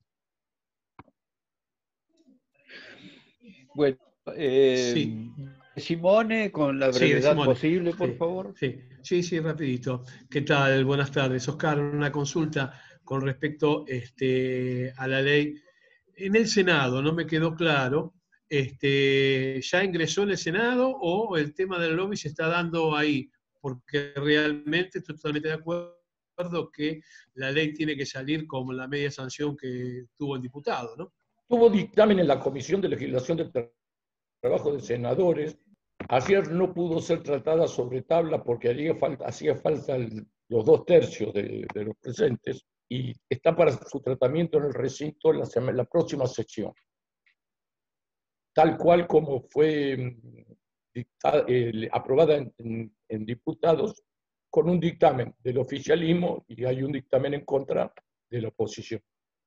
Bueno, eh,
Sí.
Simone, con la
Sí,
brevedad
Simone.
posible, por
Sí,
favor.
Sí, sí, sí, rapidito. ¿Qué tal? Buenas tardes. Oscar, una consulta con respecto este, a la ley. En el Senado no me quedó claro, este, ¿ya ingresó en el Senado o el tema del lobby se está dando ahí? Porque realmente estoy totalmente de acuerdo que la ley tiene que salir como la media sanción que tuvo el diputado, ¿no?
Tuvo dictamen en la Comisión de Legislación del Trabajo de Senadores. Ayer no pudo ser tratada sobre tabla porque hacía falta, hacía falta el, los dos tercios de, de los presentes y está para su tratamiento en el recinto en la, semana, la próxima sesión. Tal cual como fue dictada, eh, aprobada en, en, en diputados con un dictamen del oficialismo y hay un dictamen en contra de la oposición.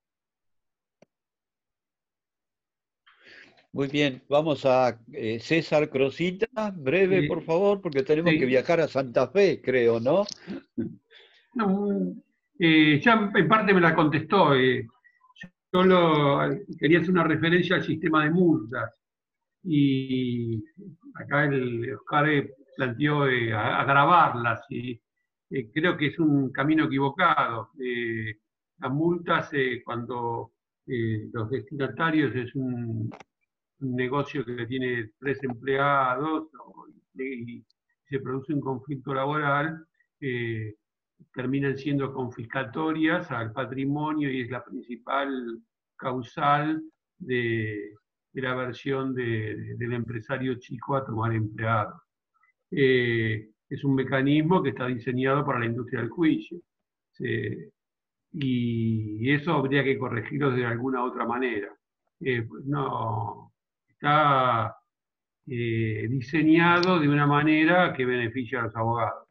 Muy bien, vamos a eh, César Crosita, breve,
Eh,
por favor, porque tenemos
sí.
que viajar a Santa Fe, creo, ¿no?
No, eh, ya en parte me la contestó. Eh, yo lo, quería hacer una referencia al sistema de multas. Y acá el Oscar planteó eh, agravarlas. Y eh, creo que es un camino equivocado. Eh, las multas, eh, cuando eh, los destinatarios es un, un negocio que tiene tres empleados o, y se produce un conflicto laboral, eh, terminan siendo confiscatorias al patrimonio y es la principal causal de, de la aversión de, de, del empresario chico a tomar empleados. Eh, es un mecanismo que está diseñado para la industria del juicio. Eh, y eso habría que corregirlo de alguna otra manera. Eh, pues no, está eh, diseñado de una manera que beneficia a los abogados.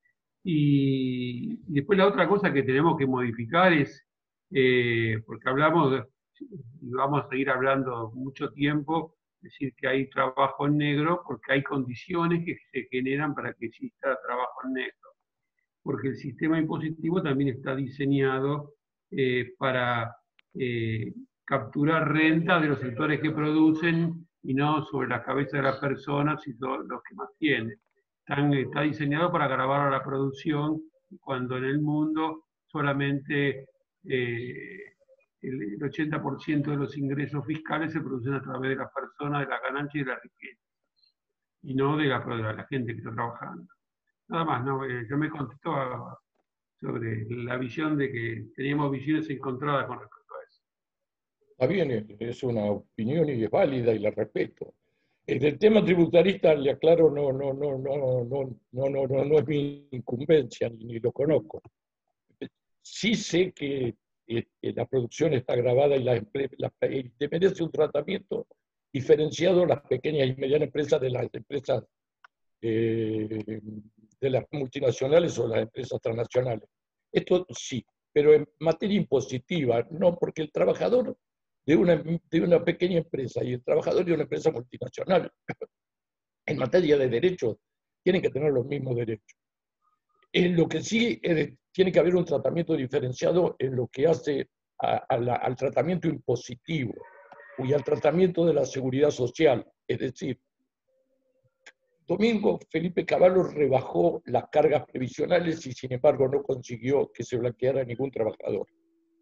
Y después la otra cosa que tenemos que modificar es, eh, porque hablamos, de, y vamos a seguir hablando mucho tiempo, decir que hay trabajo en negro, porque hay condiciones que se generan para que exista trabajo en negro. Porque el sistema impositivo también está diseñado eh, para eh, capturar renta de los sectores que producen y no sobre la cabeza de las personas y los, los que más tienen. Están, está diseñado para agravar a la producción cuando en el mundo solamente eh, el, el ochenta por ciento de los ingresos fiscales se producen a través de las personas, de la ganancia y de la riqueza, y no de la, de la gente que está trabajando. Nada más, no, eh, yo me contestó a, sobre la visión de que teníamos visiones encontradas con respecto a eso.
Está bien, es una opinión y es válida y la respeto. En el tema tributarista, le aclaro, no, no, no, no, no, no, no, no, no es mi incumbencia, ni, ni lo conozco. Sí sé que eh, la producción está grabada y la, la, te merece un tratamiento diferenciado a las pequeñas y medianas empresas de las empresas eh, de las multinacionales o las empresas transnacionales. Esto sí, pero en materia impositiva, no, porque el trabajador de una, de una pequeña empresa y el trabajador de una empresa multinacional, en materia de derechos, tienen que tener los mismos derechos. En lo que sí eh, tiene que haber un tratamiento diferenciado en lo que hace a, a la, al tratamiento impositivo y al tratamiento de la seguridad social. Es decir, domingo Felipe Cavallo rebajó las cargas previsionales y sin embargo no consiguió que se blanqueara ningún trabajador.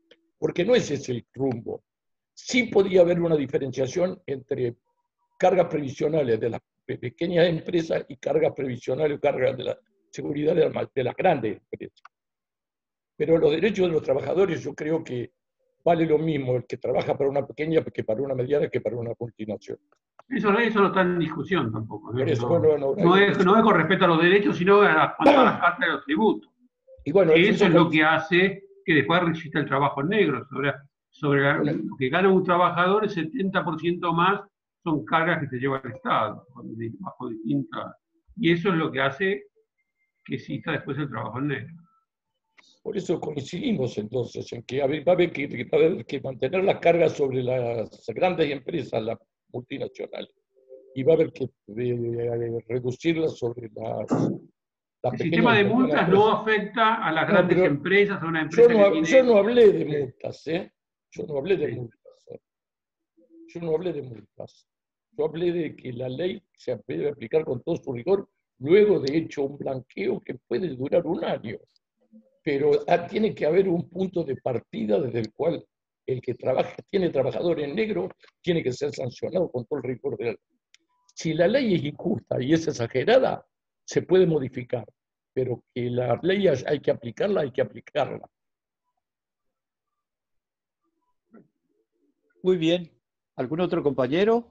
porque no ese es el rumbo. Sí podía haber una diferenciación entre cargas previsionales de las pequeñas empresas y cargas previsionales o cargas de la seguridad de las, de las grandes empresas. Pero los derechos de los trabajadores, yo creo que vale lo mismo el que trabaja para una pequeña que para una mediana que para una multinacional.
Eso, eso no está en discusión tampoco. ¿no?
Eso,
no,
bueno, no,
no, es, no es con respecto a los derechos, sino a las, a las cartas de los tributos.
Y bueno,
eso
eso
es lo que hace que después resista el trabajo en negro. Sobre, sobre la, lo que gana un trabajador, el setenta por ciento más son cargas que se lleva el Estado, bajo distintas. Y eso es lo que hace que exista después el trabajo en negro.
Por eso coincidimos entonces en que va a haber que, que, va a haber que mantener las cargas sobre las grandes empresas, las multinacionales, y va a haber que eh, reducirlas sobre las, las
El sistema de multas no afecta a las grandes no, empresas, a una empresa
yo no,
que tiene...
Yo no hablé de multas, ¿eh? Yo no hablé de sí. multas. ¿eh? Yo no hablé de multas. Yo hablé de que la ley se debe aplicar con todo su rigor, luego de hecho un blanqueo que puede durar un año. Pero tiene que haber un punto de partida desde el cual el que trabaja, tiene trabajador en negro tiene que ser sancionado con todo el rigor de la ley. Si la ley es injusta y es exagerada, se puede modificar, pero que la ley hay que aplicarla, hay que aplicarla.
Muy bien. ¿Algún otro compañero?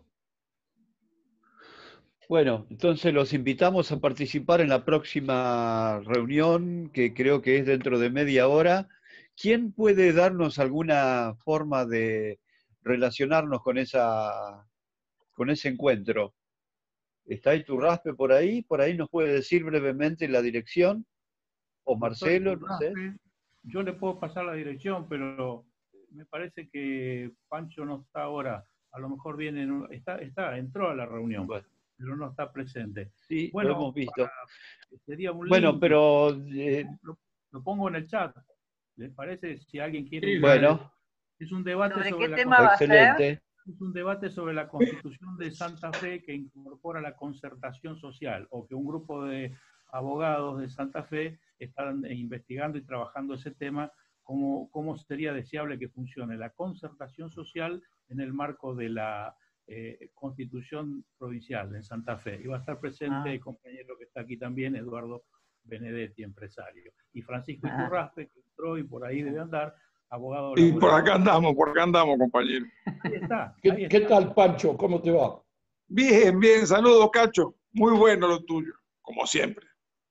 Bueno, entonces los invitamos a participar en la próxima reunión, que creo que es dentro de media hora. ¿Quién puede darnos alguna forma de relacionarnos con, esa, con ese encuentro? ¿Está Iturraspe por ahí? ¿Por ahí nos puede decir brevemente la dirección? ¿O Marcelo? No sé.
Yo le puedo pasar la dirección, pero me parece que Pancho no está ahora. A lo mejor viene, en un, está, está, entró a la reunión. Bueno. Pero no está presente.
Sí,
bueno,
lo hemos visto.
Para, sería un
bueno,
link,
pero... Eh,
lo, lo pongo en el chat. ¿Les parece? Si alguien quiere...
Sí, bueno.
Es un debate
¿Sobre,
sobre
qué
la
tema va a ser?
Es un debate sobre la Constitución de Santa Fe que incorpora la concertación social, o que un grupo de abogados de Santa Fe están investigando y trabajando ese tema, cómo, cómo sería deseable que funcione la concertación social en el marco de la Eh, Constitución Provincial en Santa Fe. Y va a estar presente ah. el compañero que está aquí también, Eduardo Benedetti, empresario. Y Francisco ah. Iturraspe, que entró y por ahí debe andar, abogado.
Y laboral. por acá andamos, por acá andamos, compañero.
Ahí está.
¿Qué,
ahí está.
¿Qué tal, Pancho? ¿Cómo te va?
Bien, bien. Saludos, Cacho. Muy bueno lo tuyo, como siempre.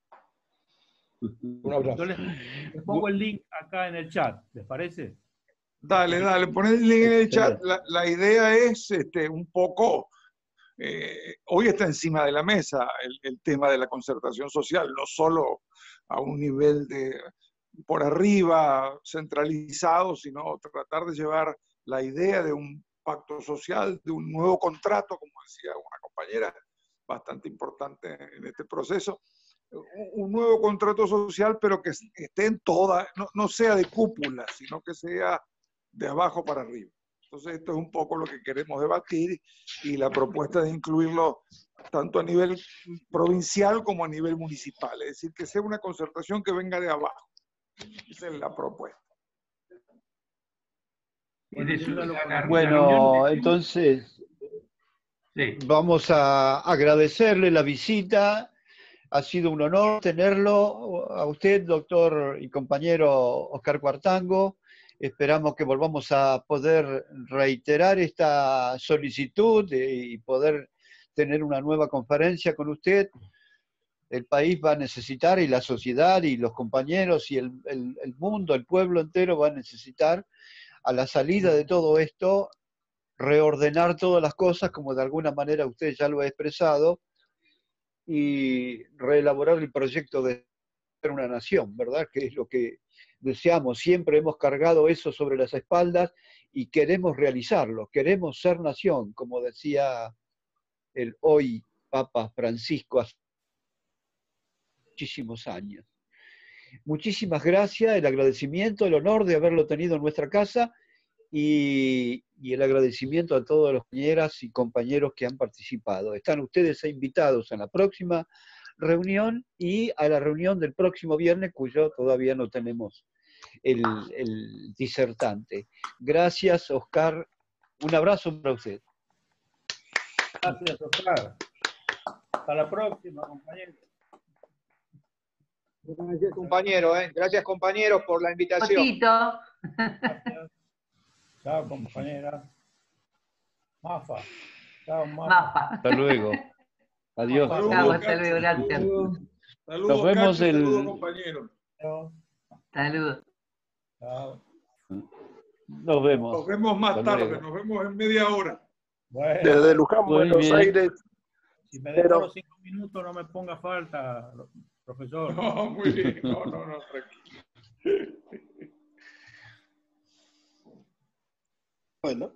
Un abrazo.
Yo les, les pongo el link acá en el chat, ¿les parece?
Dale, dale, pon el link en el chat. La, la idea es este, un poco, eh, hoy está encima de la mesa el, el tema de la concertación social, no solo a un nivel de por arriba centralizado, sino tratar de llevar la idea de un pacto social, de un nuevo contrato, como decía una compañera bastante importante en este proceso, un nuevo contrato social, pero que esté en toda, no, no sea de cúpula, sino que sea de abajo para arriba. Entonces esto es un poco lo que queremos debatir y la propuesta de incluirlo tanto a nivel provincial como a nivel municipal, es decir, que sea una concertación que venga de abajo. Esa es la propuesta.
Bueno, entonces
sí.
vamos a agradecerle la visita. Ha sido un honor tenerlo a usted, doctor y compañero Oscar Cuartango. Esperamos que volvamos a poder reiterar esta solicitud y poder tener una nueva conferencia con usted. El país va a necesitar, y la sociedad, y los compañeros, y el, el, el mundo, el pueblo entero va a necesitar, a la salida de todo esto, reordenar todas las cosas, como de alguna manera usted ya lo ha expresado, y reelaborar el proyecto de ser una nación, ¿verdad? Que es lo que deseamos. Siempre hemos cargado eso sobre las espaldas y queremos realizarlo. Queremos ser nación, como decía el hoy Papa Francisco hace muchísimos años. Muchísimas gracias, el agradecimiento, el honor de haberlo tenido en nuestra casa y, y el agradecimiento a todas las compañeras y compañeros que han participado. Están ustedes invitados en la próxima reunión y a la reunión del próximo viernes, cuyo todavía no tenemos el, el disertante. Gracias, Oscar. Un abrazo para usted.
Gracias, Oscar. Hasta la próxima, compañero.
Gracias, compañero. ¿eh? Gracias, compañeros, por la invitación.
Potito.
Gracias. Chao, compañera. Mafa. Chao, Mafa.
Mafa.
Hasta luego. Adiós.
Chao, hasta luego, gracias.
Saludos,
Nos vemos
Cacho,
el-
saludos, compañeros.
Saludos.
Chao.
Nos vemos.
Nos vemos más
Hasta
tarde,
luego.
nos vemos en media hora.
Bueno,
Desde Luján,
Muy
Buenos
bien.
Aires.
si me
pero-
demoro cinco minutos, no me ponga falta, profesor.
No, muy bien, no, no, no, tranquilo.
Bueno.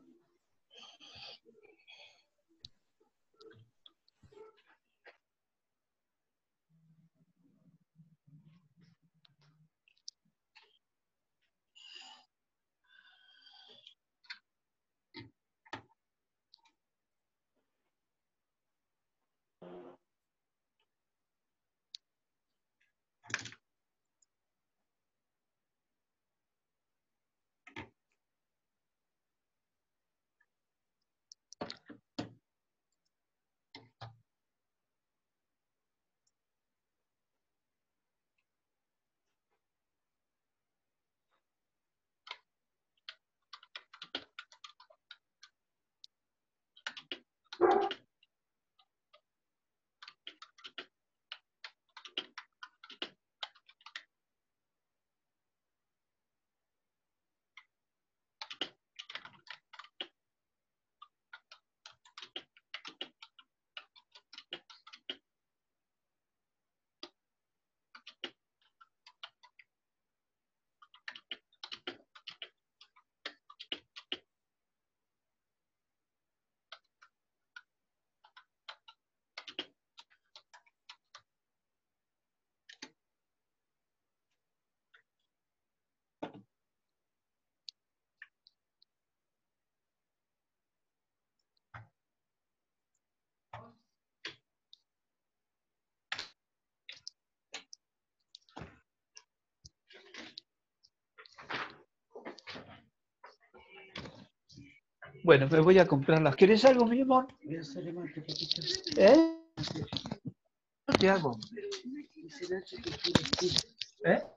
Bueno, me voy a comprarlas. ¿Querés algo, mi amor? ¿Eh? ¿Qué hago? ¿Eh?